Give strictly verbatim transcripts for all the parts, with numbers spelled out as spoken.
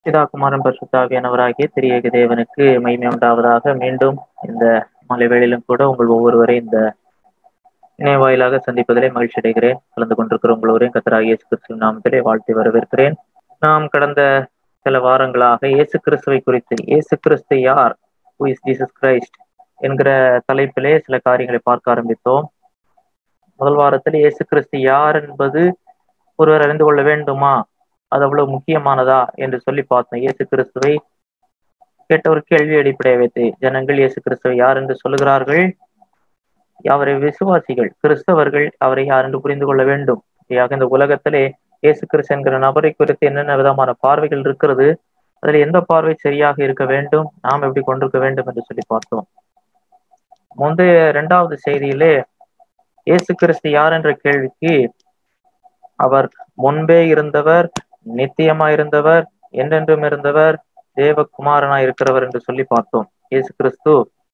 பிதா குமாரன் பரிசுத்த ஆவியானவராகிய திரியேக தேவனுக்கு மகிமை உண்டாவதாக. மீண்டும் இந்த மாலை வேளையிலும் கூட உங்கள் ஒவ்வொருவரையும் இந்த இணைய வாயிலாக சந்திப்பதிலே மகிழ்ச்சி அடைகிறேன். கலந்து கொண்டிருக்கிற உங்களோரையும் கர்த்தராகிய இயேசு கிறிஸ்துவின் நாமத்திலே வாழ்த்தி வரவேற்கிறேன். நாம் கடந்த சில வாரங்களாக இயேசு கிறிஸ்துவை குறித்து, இயேசு கிறிஸ்து யார், ஹூ இஸ் ஜீசஸ் கிரைஸ்ட் என்கிற தலைப்பிலே சில காரியங்களை பார்க்க ஆரம்பித்தோம். முதல் வாரத்தில் இயேசு கிறிஸ்து யார் என்பது ஒருவர் அறிந்து கொள்ள வேண்டுமா, அது அவ்வளவு முக்கியமானதா என்று சொல்லி பார்த்தோம். இயேசு கிறிஸ்துவை கேட்ட ஒரு கேள்வி அடிப்படையை வைத்து ஜனங்கள் இயேசு கிறிஸ்துவை யார் என்று சொல்லுகிறார்கள், அவரை விசுவாசிகள் கிறிஸ்தவர்கள் அவரை யார் என்று புரிந்து கொள்ள வேண்டும். இந்த உலகத்திலே இயேசு கிறிஸ்து என்கிற நபரை குறித்து என்னென்ன விதமான பார்வைகள் இருக்கிறது, அதில் எந்த பார்வை சரியாக இருக்க வேண்டும், நாம் எப்படி கொண்டிருக்க வேண்டும் என்று சொல்லி பார்த்தோம். முந்தைய இரண்டாவது செய்தியிலே இயேசு கிறிஸ்து யார் என்ற கேள்விக்கு அவர் முன்பே இருந்தவர், நித்தியமாய் இருந்தவர், என்றென்றும் இருந்தவர், தேவகுமாரனாய் இருக்கிறவர் என்று சொல்லி பார்த்தோம். இயேசு கிறிஸ்து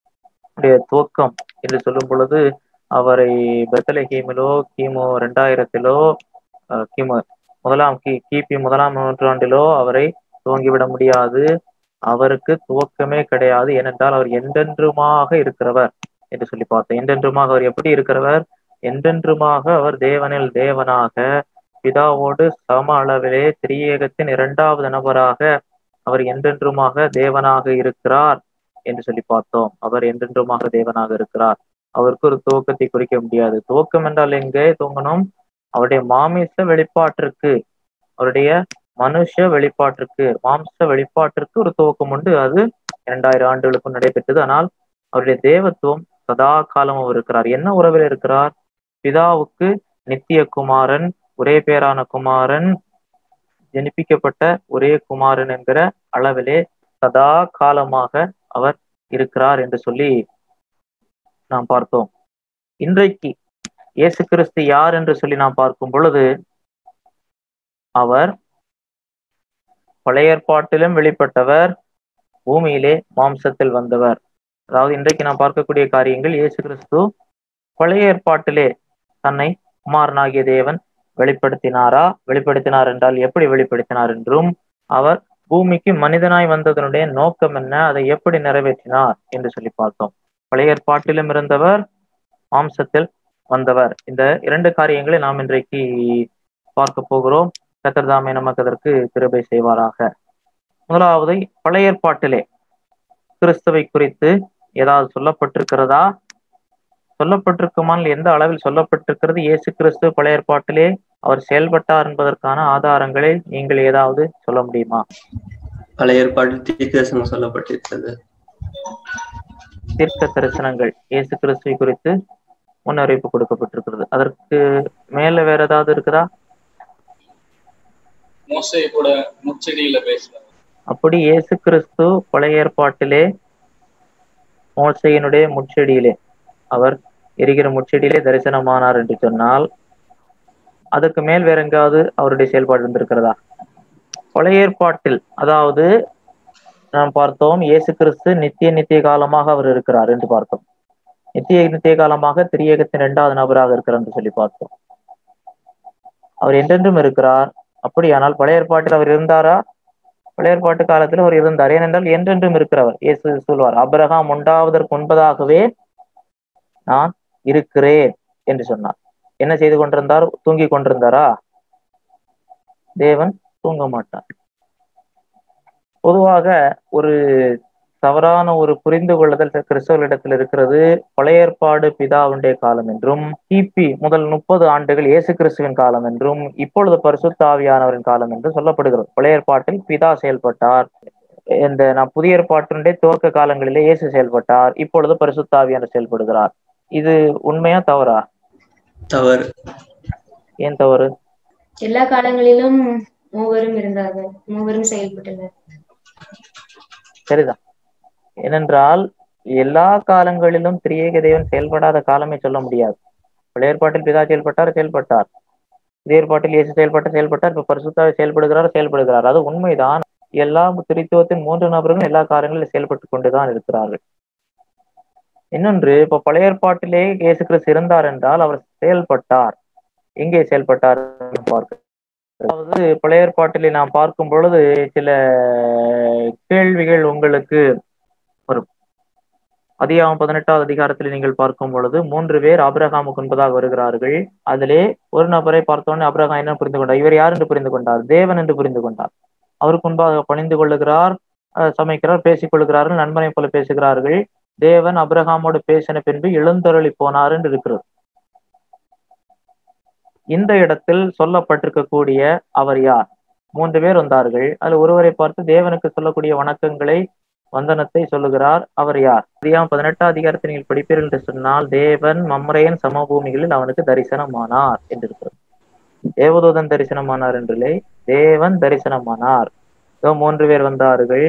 துவக்கம் என்று சொல்லும் பொழுது அவரை பெத்லகேமிலோ கிமு இரண்டாயிரத்திலோ கிமு முதலாம் கி கிபி முதலாம் நூற்றாண்டிலோ அவரை துவங்கிவிட முடியாது. அவருக்கு துவக்கமே கிடையாது. ஏனென்றால் அவர் என்றென்றுமாக இருக்கிறவர் என்று சொல்லி பார்த்தோம். என்றென்றுமாக அவர் எப்படி இருக்கிறவர், என்றென்றுமாக அவர் தேவனில் தேவனாக பிதாவோடு சம அளவிலே திரியேகத்தின் இரண்டாவது நபராக அவர் என்றென்றுமாக தேவனாக இருக்கிறார் என்று சொல்லி பார்த்தோம். அவர் என்றென்றுமாக தேவனாக இருக்கிறார். அவருக்கு ஒரு துவக்கத்தை குறிக்க முடியாது. துவக்கம் என்றால் எங்கே துவங்கணும், அவருடைய மாமிச வெளிப்பாட்டிற்கு, அவருடைய மனுஷ வெளிப்பாட்டிற்கு, மாம்ச வெளிப்பாட்டிற்கு ஒரு துவக்கம் உண்டு. அது இரண்டாயிரம் ஆண்டுகளுக்கும் நடைபெற்றது. ஆனால் அவருடைய தேவத்துவம் சதா காலம் அவர் இருக்கிறார். என்ன உறவில் இருக்கிறார், பிதாவுக்கு நித்திய குமாரன், ஒரே பேரான குமாரன், ஜனிப்பிக்கப்பட்ட ஒரே குமாரன் என்கிற அளவிலே சதா காலமாக அவர் இருக்கிறார் என்று சொல்லி நாம் பார்த்தோம். இன்றைக்கு இயேசு கிறிஸ்து யார் என்று சொல்லி நாம் பார்க்கும் பொழுது, அவர் பழைய ஏற்பாட்டிலும் வெளிப்பட்டவர், பூமியிலே மாம்சத்தில் வந்தவர். அதாவது இன்றைக்கு நாம் பார்க்கக்கூடிய காரியங்கள், இயேசு கிறிஸ்து பழைய ஏற்பாட்டிலே தன்னை குமாரனாகிய தேவன் வெளிப்படுத்தினாரா, வெளிப்படுத்தினார் என்றால் எப்படி வெளிப்படுத்தினார் என்றும், அவர் பூமிக்கு மனிதனாய் வந்ததனுடைய நோக்கம் என்ன, அதை எப்படி நிறைவேற்றினார் என்று சொல்லி பார்த்தோம். பழைய ஏற்பாட்டிலும் இருந்தவர், மாம்சத்தில் வந்தவர். இந்த இரண்டு காரியங்களை நாம் இன்றைக்கு பார்க்க போகிறோம். கர்த்தர் தாமே நமக்கு அதற்கு கிருபை செய்வாராக. முதலாவது, பழைய ஏற்பாட்டிலே கிறிஸ்துவை குறித்து ஏதாவது சொல்லப்பட்டிருக்கிறதா, சொல்லப்பட்டிருக்குமானால் எந்த அளவில் சொல்லப்பட்டிருக்கிறது, இயேசு கிறிஸ்து பழைய ஏற்பாட்டிலே அவர் செயல்பட்டார் என்பதற்கான ஆதாரங்களை நீங்கள் ஏதாவது சொல்ல முடியுமா? பழைய ஏற்பாட்டில் தீர்க்க தரிசனம் சொல்லப்பட்டிருக்கிறது. தீர்க்க தரிசனங்கள் இயேசு கிறிஸ்துவை குறித்து முன்னறிவிப்பு கொடுக்கப்பட்டிருக்கிறது. அதற்கு மேல வேற ஏதாவது இருக்குதா? மோசே கூட முச்செடியில பேசுறார். அப்படி இயேசு கிறிஸ்து பழைய ஏற்பாட்டிலே மோசையினுடைய முச்செடியிலே, அவர் எரிகிற முச்செடியிலே தரிசனமானார் என்று சொன்னால், அதுக்கு மேல் வேற எங்காவது அவருடைய செயல்பாடு இருந்திருக்கிறதா? பழைய ஏற்பாட்டில், அதாவது நாம் பார்த்தோம், இயேசு கிறிஸ்து நித்திய நித்திய காலமாக அவர் இருக்கிறார் என்று பார்த்தோம். நித்திய நித்திய காலமாக திரியேகத்தின் இரண்டாவது நபராக இருக்கிறார் என்று சொல்லி பார்த்தோம். அவர் என்றென்றும் இருக்கிறார். அப்படியானால் பழைய ஏற்பாட்டில் அவர் இருந்தாரா? பழைய ஏற்பாட்டு காலத்தில் அவர் இருந்தார். ஏனென்றால் என்றென்றும் இருக்கிறவர். இயேசு சொல்வார், ஆபிரகாம் உண்டாவதற்கு முன்பதாகவே நான் இருக்கிறேன் என்று சொன்னார். என்ன செய்து கொண்டிருந்தார்? தூங்கி கொண்டிருந்தாரா? தேவன் தூங்க மாட்டார். பொதுவாக ஒரு தவறான ஒரு புரிந்து கொள்ளுதல் கிறிஸ்தவர்களிடத்தில் இருக்கிறது. பழைய ஏற்பாடு பிதாவுடைய காலம் என்றும், கிபி முதல் முப்பது ஆண்டுகள் இயேசு கிறிஸ்துவின் காலம் என்றும், இப்பொழுது பரிசுத்த ஆவியானவரின் காலம் என்று சொல்லப்படுகிறது. பழைய ஏற்பாட்டில் பிதா செயல்பட்டார். இந்த நான் புதிய ஏற்பாட்டினுடைய துவக்க காலங்களிலே இயேசு செயல்பட்டார். இப்பொழுது பரிசுத்த ஆவியானவர் செயல்படுகிறார். இது உண்மையா தவறா? தவறு. ஏன் தவறு? எல்லா காலங்களிலும் மூவரும் இருந்தார்கள், மூவரும் செயல்பட்டனர். சரிதான். ஏனென்றால் எல்லா காலங்களிலும் திரியேக தேவன் செயல்படாத காலமே சொல்ல முடியாது. பழைய ஏற்பாட்டில் பிதா செயல்பட்டார் செயல்பட்டார் புதிய ஏற்பாட்டில் இயேசு செயல்பட்ட செயல்பட்டார் இப்ப பரிசுத்தாவி செயல்படுகிறார் செயல்படுகிறார் அது உண்மைதான். எல்லா திரித்துவத்தின் மூன்று நபர்களும் எல்லா காரியங்களிலும் செயல்பட்டு கொண்டுதான் இருக்கிறார்கள். இன்னொன்று, இப்ப பழைய ஏற்பாட்டிலே இயேசு கிறிஸ்து இருந்தார் என்றால் அவர் செயல்பட்டார். எங்கே செயல்பட்டார் பார்க்க அதாவது பழைய ஏற்பாட்டிலே நாம் பார்க்கும் பொழுது சில கேள்விகள் உங்களுக்கு வரும். அதிகாரம் பதினெட்டாவது அதிகாரத்தில் நீங்கள் பார்க்கும் பொழுது மூன்று பேர் ஆபிரகாமுக்கு முன்பதாக வருகிறார்கள். அதிலே ஒரு நபரை பார்த்தோன்னே ஆபிரகாம் என்ன புரிந்து கொண்டார்? இவர் யார் என்று புரிந்து கொண்டார்? தேவன் என்று புரிந்து கொண்டார். அவருக்கு முன்பாக பணிந்து கொள்ளுகிறார், சமைக்கிறார், பேசிக் கொள்கிறார்கள், நண்பனை போல பேசுகிறார்கள். தேவன் ஆபிரகாமோடு பேசின பின்பு எழுந்தருளி போனார் என்று இருக்கிறது. இந்த இடத்தில் சொல்லப்பட்டிருக்கக்கூடிய அவர் யார்? மூன்று பேர் வந்தார்கள். அதில் ஒருவரை பார்த்து தேவனுக்கு சொல்லக்கூடிய வணக்கங்களை, வந்தனத்தை சொல்லுகிறார். அவர் யார்? அதிகாரம் பதினெட்டாம் அதிகாரத்தை நீங்கள் படிப்பீர்கள் என்று சொன்னால், தேவன் மம்ரேயன் சமபூமிகளில் அவனுக்கு தரிசனமானார் என்று இருக்கிறது. தேவதூதன் தரிசனமானார் என்றில்லை, தேவன் தரிசனமானார். மூன்று பேர் வந்தார்கள்.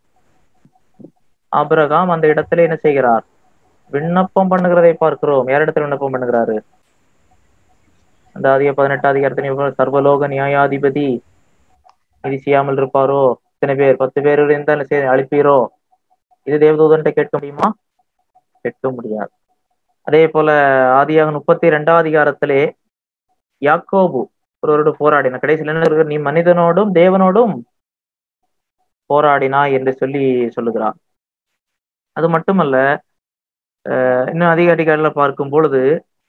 ஆபிரகாம் அந்த இடத்துல என்ன செய்கிறார்? விண்ணப்பம் பண்ணுகிறதை பார்க்கிறோம். யார் இடத்துல விண்ணப்பம் பண்ணுகிறாரு? அந்த அதிக பதினெட்டாம் அதிகாரத்தின் சர்வலோக நியாயாதிபதி இது செய்யாமல் இருப்பாரோ? இத்தனை பேர், பத்து பேர் இருந்தால் அழிப்பீரோ? இது தேவதூதன்ட்ட கேட்க முடியுமா? கேட்க முடியாது. அதே போல ஆதியாக முப்பத்தி இரண்டாம் அதிகாரத்திலே யாக்கோபு ஒருவரோடு போராடின. கடைசியில் என்ன இருக்கு? நீ மனிதனோடும் தேவனோடும் போராடினா என்று சொல்லி சொல்லுகிறார். அது மட்டுமல்ல, அஹ் இன்னும் அதிக அதிகாரில பார்க்கும் பொழுது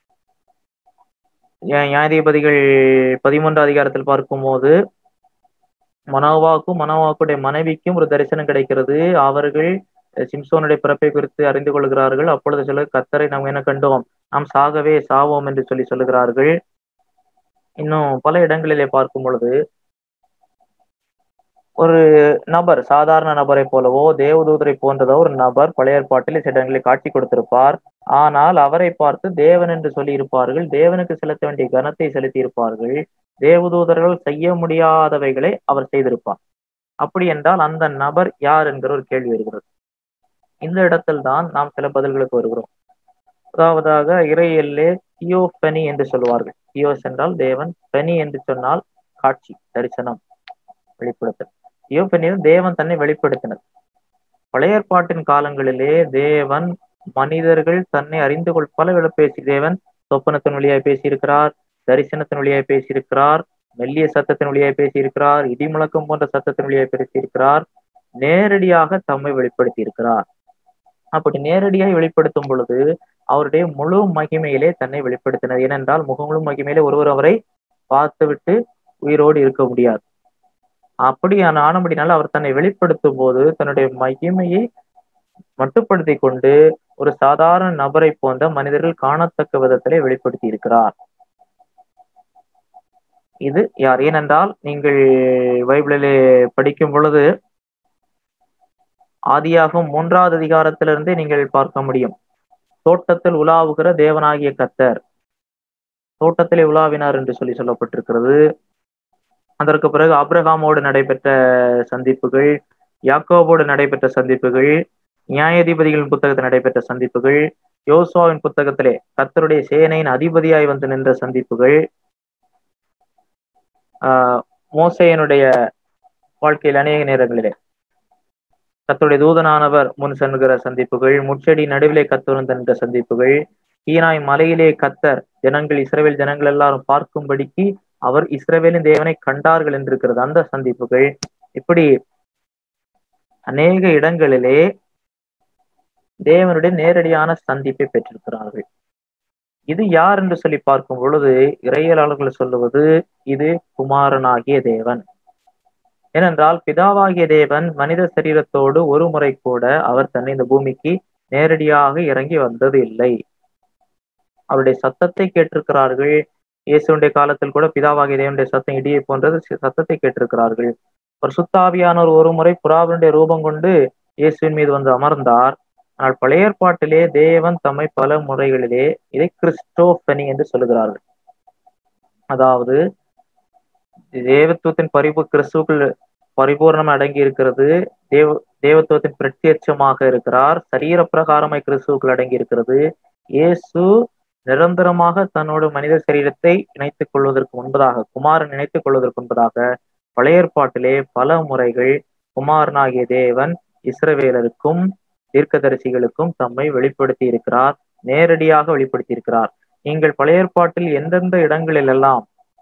நியாயாதிபதிகள் பதிமூன்றாம் அதிகாரத்தில் பார்க்கும் போது மனோவாக்கும் மனோவாக்குடைய மனைவிக்கும் ஒரு தரிசனம் கிடைக்கிறது. அவர்கள் சிம்சோனுடைய பிறப்பை குறித்து அறிந்து கொள்கிறார்கள். அப்பொழுது சொல்ல, கர்த்தரை நாம் என்ன கண்டோம்? நாம் சாகவே சாவோம் என்று சொல்லி சொல்லுகிறார்கள். இன்னும் பல இடங்களிலே பார்க்கும் பொழுது ஒரு நபர், சாதாரண நபரை போலவோ தேவதூதரை போன்றதோ ஒரு நபர் பழைய ஏற்பாட்டில் சில இடங்களில் காட்சி கொடுத்திருப்பார். ஆனால் அவரை பார்த்து தேவன் என்று சொல்லி இருப்பார்கள். தேவனுக்கு செலுத்த வேண்டிய கனத்தை செலுத்தி இருப்பார்கள். தேவதூதர்கள் செய்ய முடியாதவைகளை அவர் செய்திருப்பார். அப்படி என்றால் அந்த நபர் யார் என்கிற ஒரு கேள்வி வருகிறது. இந்த இடத்தில் தான் நாம் சில பதில்களுக்கு வருகிறோம். அதாவதாக இறையிலே தியோபனி என்று சொல்வார்கள். தியோஸ் என்றால் தேவன், பெனி என்று சொன்னால் காட்சி, தரிசனம், வெளிப்படுத்தல். தியோபனியில் தேவன் தன்னை வெளிப்படுத்தினர். பழைய ஏற்பாட்டின் காலங்களிலே தேவன் மனிதர்கள் தன்னை அறிந்து கொள் பல பேசி தேவன் சொப்பனத்தின் வழியாய் பேசியிருக்கிறார், தரிசனத்தின் வழியாய் பேசியிருக்கிறார், மெல்லிய சத்தத்தின் வழியாய் பேசியிருக்கிறார், இடி முழக்கம் போன்ற சத்தத்தின் வழியாய் பேசியிருக்கிறார், நேரடியாக தம்மை வெளிப்படுத்தி இருக்கிறார். அப்படி நேரடியாக வெளிப்படுத்தும் பொழுது அவருடைய முழு மகிமையிலே தன்னை வெளிப்படுத்தினார். ஏனென்றால் முழு மகிமையிலே ஒருவர் அவரை பார்த்துவிட்டு உயிரோடு இருக்க முடியாது. அப்படியான ஆனபடினால அவர் தன்னை வெளிப்படுத்தும் போது தன்னுடைய மகிமையை மட்டுப்படுத்தி கொண்டு ஒரு சாதாரண நபரை போன்ற மனிதர்கள் காணத்தக்க விதத்திலே வெளிப்படுத்தி இருக்கிறார். இது யார்? ஏனென்றால் நீங்கள் பைபிளிலே படிக்கும் பொழுது ஆதியாகும் மூன்றாவது அதிகாரத்திலிருந்தே நீங்கள் பார்க்க முடியும். தோட்டத்தில் உலாவுகிற தேவனாகிய கர்த்தர் தோட்டத்திலே உலாவினார் என்று சொல்லி சொல்லப்பட்டிருக்கிறது. அதற்கு பிறகு ஆபிரகாமோடு நடைபெற்ற சந்திப்புகள், யாக்கோபோடு நடைபெற்ற சந்திப்புகள், நியாயாதிபதிகளின் புத்தகத்தில் நடைபெற்ற சந்திப்புகள், யோசுவாவின் புத்தகத்திலே கர்த்தருடைய சேனையின் அதிபதியாய் வந்து நின்ற சந்திப்புகள், ஆஹ் மோசேயனுடைய வாழ்க்கையில் அநேக நேரங்களிலே கர்த்தருடைய தூதனானவர் முன் சென்கிற சந்திப்புகள், முச்செடி நடுவிலே கர்த்தர் நின்ற சந்திப்புகள், ஈனாய் மலையிலே கர்த்தர் ஜனங்கள் இஸ்ரவேல் ஜனங்கள் எல்லாரும் பார்க்கும்படிக்கு அவர் இஸ்ரவேலின் தேவனை கண்டார்கள் என்றிருக்கிறது அந்த சந்திப்புகள். இப்படி அநேக இடங்களிலே தேவனுடைய நேரடியான சந்திப்பை பெற்றிருக்கிறார்கள். இது யார் என்று சொல்லி பார்க்கும் பொழுது இறையியலாளர்கள் சொல்லுவது இது குமாரனாகிய தேவன். ஏனென்றால் பிதாவாகிய தேவன் மனித சரீரத்தோடு ஒரு முறை கூட அவர் தன்னை இந்த பூமிக்கு நேரடியாக இறங்கி வந்தது இல்லை. அவருடைய சத்தத்தை கேட்டிருக்கிறார்கள். இயேசுடைய காலத்தில் கூட பிதாவாகிய தேவனுடைய சத்தம் இடியை போன்றது சத்தத்தை கேட்டிருக்கிறார்கள். ஒரு சுத்தாவியானவர் ஒரு முறை புறாவினுடைய ரூபம் கொண்டு இயேசுவின் மீது வந்து அமர்ந்தார். ஆனால் பழைய ஏற்பாட்டிலே தேவன் தம்மை பல முறைகளிலே இதை கிறிஸ்டோபனி என்று சொல்லுகிறார்கள். அதாவது தேவத்துவத்தின் பரிபூ கிறிஸ்துவுக்குள் பரிபூர்ணம் அடங்கி இருக்கிறது. தேவ தேவத்துவத்தின் பிரத்யட்சமாக இருக்கிறார். சரீர பிரகாரமாய் கிறிஸ்துவுக்குள் அடங்கி இருக்கிறது. இயேசு நிரந்தரமாக தன்னோட மனித சரீரத்தை இணைத்துக் கொள்வதற்கு முன்பதாக, குமாரன் இணைத்துக் கொள்வதற்கு முன்பதாக பழைய ஏற்பாட்டிலே பல முறைகள் குமாரனாகிய தேவன் இஸ்ரவேலருக்கும் தீர்க்கதரிசிகளுக்கும் தம்மை வெளிப்படுத்தி இருக்கிறார், நேரடியாக வெளிப்படுத்தி இருக்கிறார். நீங்கள் பழைய ஏற்பாட்டில் எந்தெந்த இடங்களில் எல்லாம்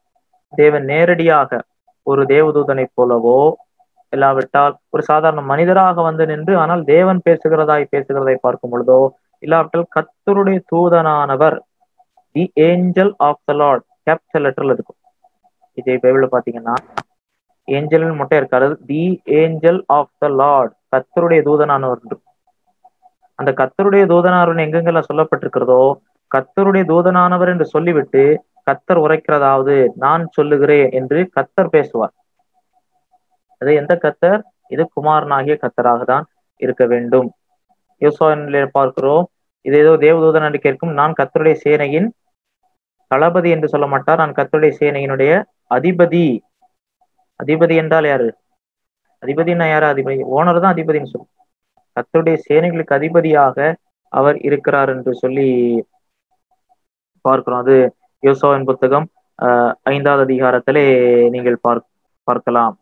தேவன் நேரடியாக ஒரு தேவதூதனைப் போலவோ இல்லாவிட்டால் ஒரு சாதாரண மனிதராக வந்து நின்று ஆனால் தேவன் பேசுகிறதாய் பேசுகிறதை பார்க்கும் பொழுதோ இல்லாவிட்டால் கர்த்தருடைய தூதனானவர் the angel of the Lord capital லெட்டர்ல இருக்கும். இதே பைபிள்ல பாத்தீங்கன்னா ஏஞ்சல் மட்டும் இருக்காது, the angel of the Lord கர்த்தருடைய தூதனானவர் இருக்கும். அந்த கர்த்தருடைய தூதனானவர் எங்கெங்கெல்லாம் சொல்லப்பட்டிருக்கிறதோ கர்த்தருடைய தூதனானவர் என்று சொல்லிவிட்டு கர்த்தர் உரைக்கிறதாவது நான் சொல்லுகிறேன் என்று கர்த்தர் பேசுவார். அது எந்த கர்த்தர்? இது குமாரனாகிய கர்த்தராக தான் இருக்க வேண்டும். யோசுவாவிலே பார்க்கிறோம், இது ஏதோ தேவதூதன் என்று கேட்கும். நான் கர்த்தருடைய சேனையின் தளபதி என்று சொல்ல மாட்டார், நான் கர்த்தருடைய சேனையினுடைய அதிபதி. அதிபதி என்றால் யாரு? அதிபதினா யாரு? அதிபதி ஓனர் தான் அதிபதினு சொல்லும். கர்த்தருடைய சேனைகளுக்கு அதிபதியாக அவர் இருக்கிறார் என்று சொல்லி பார்க்கிறோம். அது யோசுவாவின் புத்தகம் அஹ் ஐந்தாவது அதிகாரத்திலே நீங்கள் பார்க்க பார்க்கலாம்.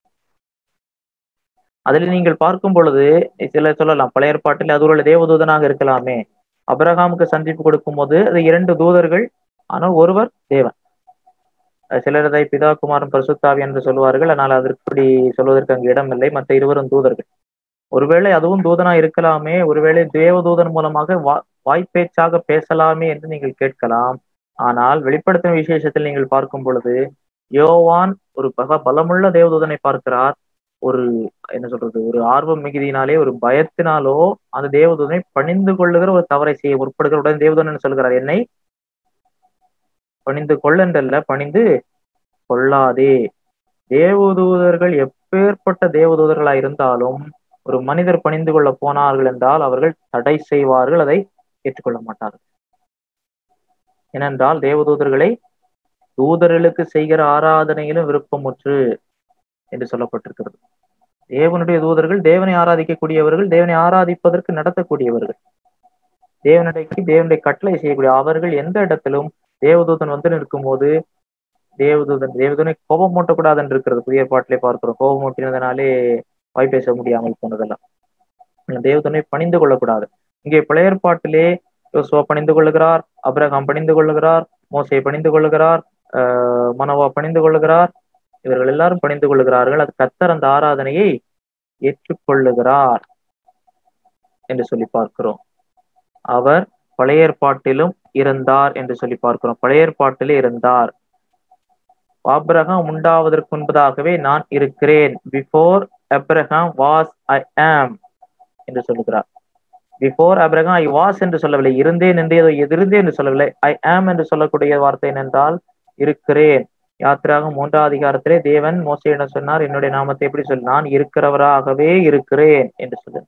அதில் நீங்கள் பார்க்கும் பொழுது சில சொல்லலாம், பழைய ஏற்பாட்டில் அது ஒரு தேவதூதனாக இருக்கலாமே. அபிரகாமுக்கு சந்திப்பு கொடுக்கும் போது அது இரண்டு தூதர்கள், ஆனால் ஒருவர் தேவன். சிலர் அதை பிதா குமாரன் பரிசுத்தாவி என்று சொல்வார்கள், ஆனால் அதற்கு சொல்வதற்கு அங்கு இடம் இல்லை. மற்ற இருவரும் தூதர்கள். ஒருவேளை அதுவும் தூதனா இருக்கலாமே, ஒருவேளை தேவதூதன் மூலமாக வா வாய்ப்பேச்சாக பேசலாமே என்று நீங்கள் கேட்கலாம். ஆனால் வெளிப்படுத்தும் விசேஷத்தில் நீங்கள் பார்க்கும் பொழுது யோவான் ஒரு பக பலமுள்ள தேவதூதனை பார்க்கிறார். ஒரு என்ன சொல்றது, ஒரு ஆர்வம் மிகுதியினாலே ஒரு பயத்தினாலோ அந்த தேவதூதனை பணிந்து கொள்ளுகிற ஒரு தவறை செய்ய முற்படுகிற உடனே தேவதூதன் சொல்கிறார், என்னை பணிந்து கொள்ளென்றல்ல, பணிந்து கொள்ளாதே. தேவதூதர்கள் எப்பேற்பட்ட தேவதூதர்களாய் இருந்தாலும் ஒரு மனிதர் பணிந்து கொள்ள போனார்கள் என்றால் அவர்கள் தடை செய்வார்கள், அதை ஏற்றுக்கொள்ள மாட்டார்கள். ஏனென்றால் தேவதூதர்களை தூதர்களுக்கு செய்கிற ஆராதனையிலும் விருப்பமுற்று என்று சொல்லப்பட்டிருக்கிறது. தேவனுடைய தூதர்கள் தேவனை ஆராதிக்கக்கூடியவர்கள், தேவனை ஆராதிப்பதற்கு நடத்தக்கூடியவர்கள், தேவனுடைய தேவனுடைய கட்டளை செய்யக்கூடிய அவர்கள். எந்த இடத்திலும் தேவதூதன் வந்து நிற்கும் போது தேவதூதன் தேவதூதனை கோபம் மூட்டக்கூடாது என்று இருக்கிறது. புதிய பாட்டிலே பார்க்கிறோம், கோபம் மூட்டினதுனாலே வாய் பேச முடியாமல் போனதெல்லாம். தேவதூதனை பணிந்து கொள்ளக்கூடாது. இங்கே பழைய ஏற்பாட்டிலே யோசுவா பணிந்து கொள்ளுகிறார், அபிரகாம் பணிந்து கொள்ளுகிறார், மோசே பணிந்து கொள்ளுகிறார், ஆஹ் மனோவா பணிந்து கொள்ளுகிறார். இவர்கள் எல்லாரும் பணிந்து கொள்ளுகிறார்கள். அது கர்த்தர் அந்த ஆராதனையை ஏற்றுக்கொள்ளுகிறார் என்று சொல்லி பார்க்கிறோம். அவர் பழைய ஏற்பாட்டிலும் இருந்தார் என்று சொல்லி பார்க்கிறோம். பழைய ஏற்பாட்டிலே இருந்தார். ஆபிரகாம் உண்டாவதற்கு முன்பதாகவே நான் இருக்கிறேன். பிஃபோர் அப்ரஹாம் வாஸ் ஐ ஆம் என்று சொல்லுகிறார். பிஃபோர் அப்ரஹாம் ஐ வாஸ் என்று சொல்லவில்லை, இருந்தேன் என்று ஏதோ எதிர்ந்தேன் என்று சொல்லவில்லை. ஐ ஆம் என்று சொல்லக்கூடிய வார்த்தை என்னென்றால் இருக்கிறேன். யாத்திராக மூன்றாவது அதிகாரத்திலே தேவன் மோசேயிடம் சொன்னார், என்னுடைய நாமத்தை எப்படி சொல், நான் இருக்கிறவராகவே இருக்கிறேன் என்று சொல்லு.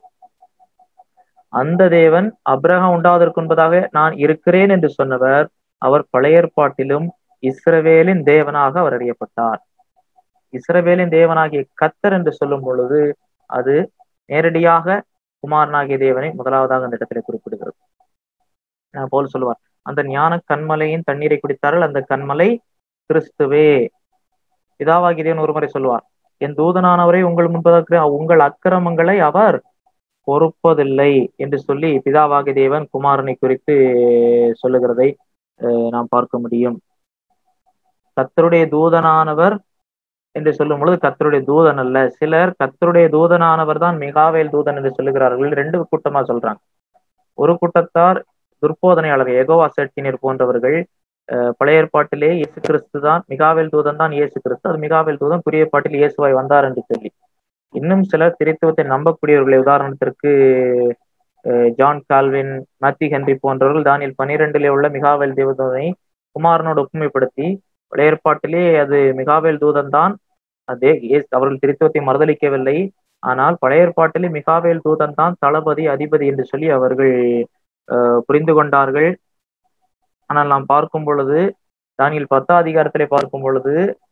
அந்த தேவன் அபிரகாம் உண்டாவதற்கு முன்பதாக நான் இருக்கிறேன் என்று சொன்னவர். அவர் பழைய ஏற்பாட்டிலும் இஸ்ரவேலின் தேவனாக அவர் அறியப்பட்டார். இஸ்ரவேலின் தேவனாகிய கர்த்தர் என்று சொல்லும் பொழுது அது நேரடியாக குமாரனாகிய தேவனை முதலாவதாக அந்த இடத்திலே குறிப்பிடுகிறது. போல் சொல்லுவார், அந்த ஞான கண்மலையின் தண்ணீரை குடித்தார்கள், அந்த கண்மலை கிறிஸ்துவே. பிதாவாகிய தேவன் ஒருமுறை சொல்லுவார், என் தூதனானவரை உங்கள் முன்பதாக உங்கள் அக்கிரமங்களை அவர் பொறுப்பதில்லை என்று சொல்லி பிதாவாகிய தேவன் குமாரனை குறித்து சொல்லுகிறதை நாம் பார்க்க முடியும். கர்த்தருடைய தூதனானவர் என்று சொல்லும் பொழுது கர்த்தருடைய தூதன் அல்ல. சிலர் கர்த்தருடைய தூதனானவர் தான் மிகாவேல் தூதன் என்று சொல்லுகிறார்கள். ரெண்டு கூட்டமா சொல்றாங்க. ஒரு கூட்டத்தார் துர்போதனையாளர் யெகோவா சேட்டினர் போன்றவர்கள் பழைய ஏற்பாட்டிலே இயேசு கிறிஸ்து தான் மிகாவேல் தூதன் தான் இயேசு கிறிஸ்து, அது மிகாவேல் தூதன் புதிய ஏற்பாட்டில் இயேசுவாய் வந்தார் என்று சொல்லி. இன்னும் சிலர் திரித்துவத்தை நம்பக்கூடியவர்களை, உதாரணத்திற்கு ஜான் கால்வின், மேத்யூ ஹென்றி போன்றவர்கள் தானியேல் பனிரெண்டிலே உள்ள மிகாவேல் தேவதூதனை குமாரனோடு ஒப்புமைப்படுத்தி பழைய ஏற்பாட்டிலே அது மிகாவேல் தூதன் தான், அதே அவர்கள் திரித்துவத்தை மறுதளிக்கவில்லை. ஆனால் பழைய ஏற்பாட்டிலே மிகாவேல் தூதன் தான் தளபதி அதிபதி என்று சொல்லி அவர்கள் அஹ் புரிந்து கொண்டார்கள். ஆனால் நாம் பார்க்கும் பொழுது தானியேல் பத்தாம் அதிகாரத்திலே பார்க்கும் பொழுது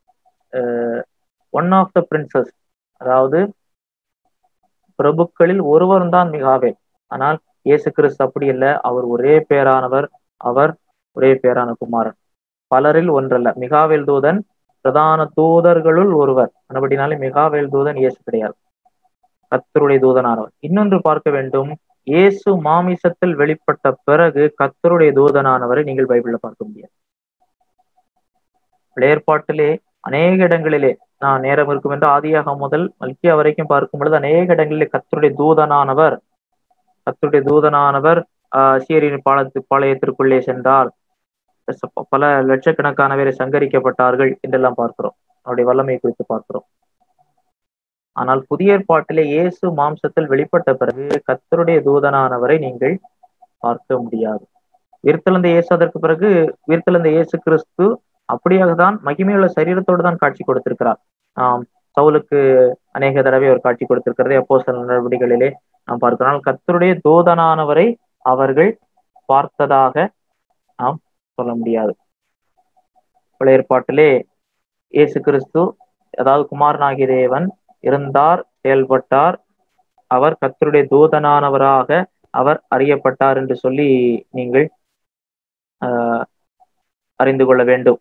ஒன் ஆஃப் த பிரின்சஸ், அதாவது பிரபுக்களில் ஒருவர் தான் மிகாவேல். ஆனால் இயேசு கிறிஸ்து அப்படி இல்லை, அவர் ஒரே பேரானவர், அவர் ஒரே பேரான குமாரன், பலரில் ஒன்றல்ல. மிகாவேல் தூதன் பிரதான தூதர்களுள் ஒருவர், அப்படினாலே மிகாவேல் தூதன் இயேசு கிடையாது, கர்த்தருடைய தூதனானவர். இன்னொன்று பார்க்க வேண்டும், இயேசு மாமிசத்தில் வெளிப்பட்ட பிறகு கர்த்தருடைய தூதனானவரை நீங்கள் பைபிள்ல பார்க்க முடியாது. பழைய ஏற்பாட்டிலே அநேக இடங்களிலே நான் நேரம் இருக்கும் என்று ஆதியாகம் முதல் மல்கியா வரைக்கும் பார்க்கும் பொழுது அநேக இடங்களிலே கர்த்தருடைய தூதனானவர் கர்த்தருடைய தூதனானவர் ஆஹ் அசீரியரின் பாலத்து பாளையத்திற்குள்ளே சென்றார், பல லட்சக்கணக்கான பேரை சங்கரிக்கப்பட்டார்கள் என்றெல்லாம் பார்க்கிறோம். அவருடைய வல்லமை குறித்து பார்க்கிறோம். ஆனால் புதிய ஏற்பாட்டிலே இயேசு மாம்சத்தில் வெளிப்பட்ட பிறகு கர்த்தருடைய தூதனானவரை நீங்கள் பார்க்க முடியாது. உயிர்த்தெழுந்த இயேசு அதற்கு பிறகு உயிர்த்தெழுந்த இயேசு கிறிஸ்து அப்படியாக தான் மகிமையுள்ள சரீரத்தோடு தான் காட்சி கொடுத்திருக்கிறார். ஆஹ் சவுலுக்கு அநேக தடவை அவர் காட்சி கொடுத்திருக்கிறதை அப்போஸ்தலர் நடவடிக்கைகளிலே நாம் பார்க்கிறோம். கர்த்தருடைய தூதனானவரை அவர்கள் பார்த்ததாக நாம் சொல்ல முடியாது. பழைய ஏற்பாட்டிலே இயேசு கிறிஸ்து, அதாவது குமாரனாகிய தேவன் இருந்தார், செயல்பட்டார், அவர் கர்த்தருடைய தூதனானவராக அவர் அறியப்பட்டார் என்று சொல்லி நீங்கள் ஆஹ் அறிந்து கொள்ள வேண்டும்.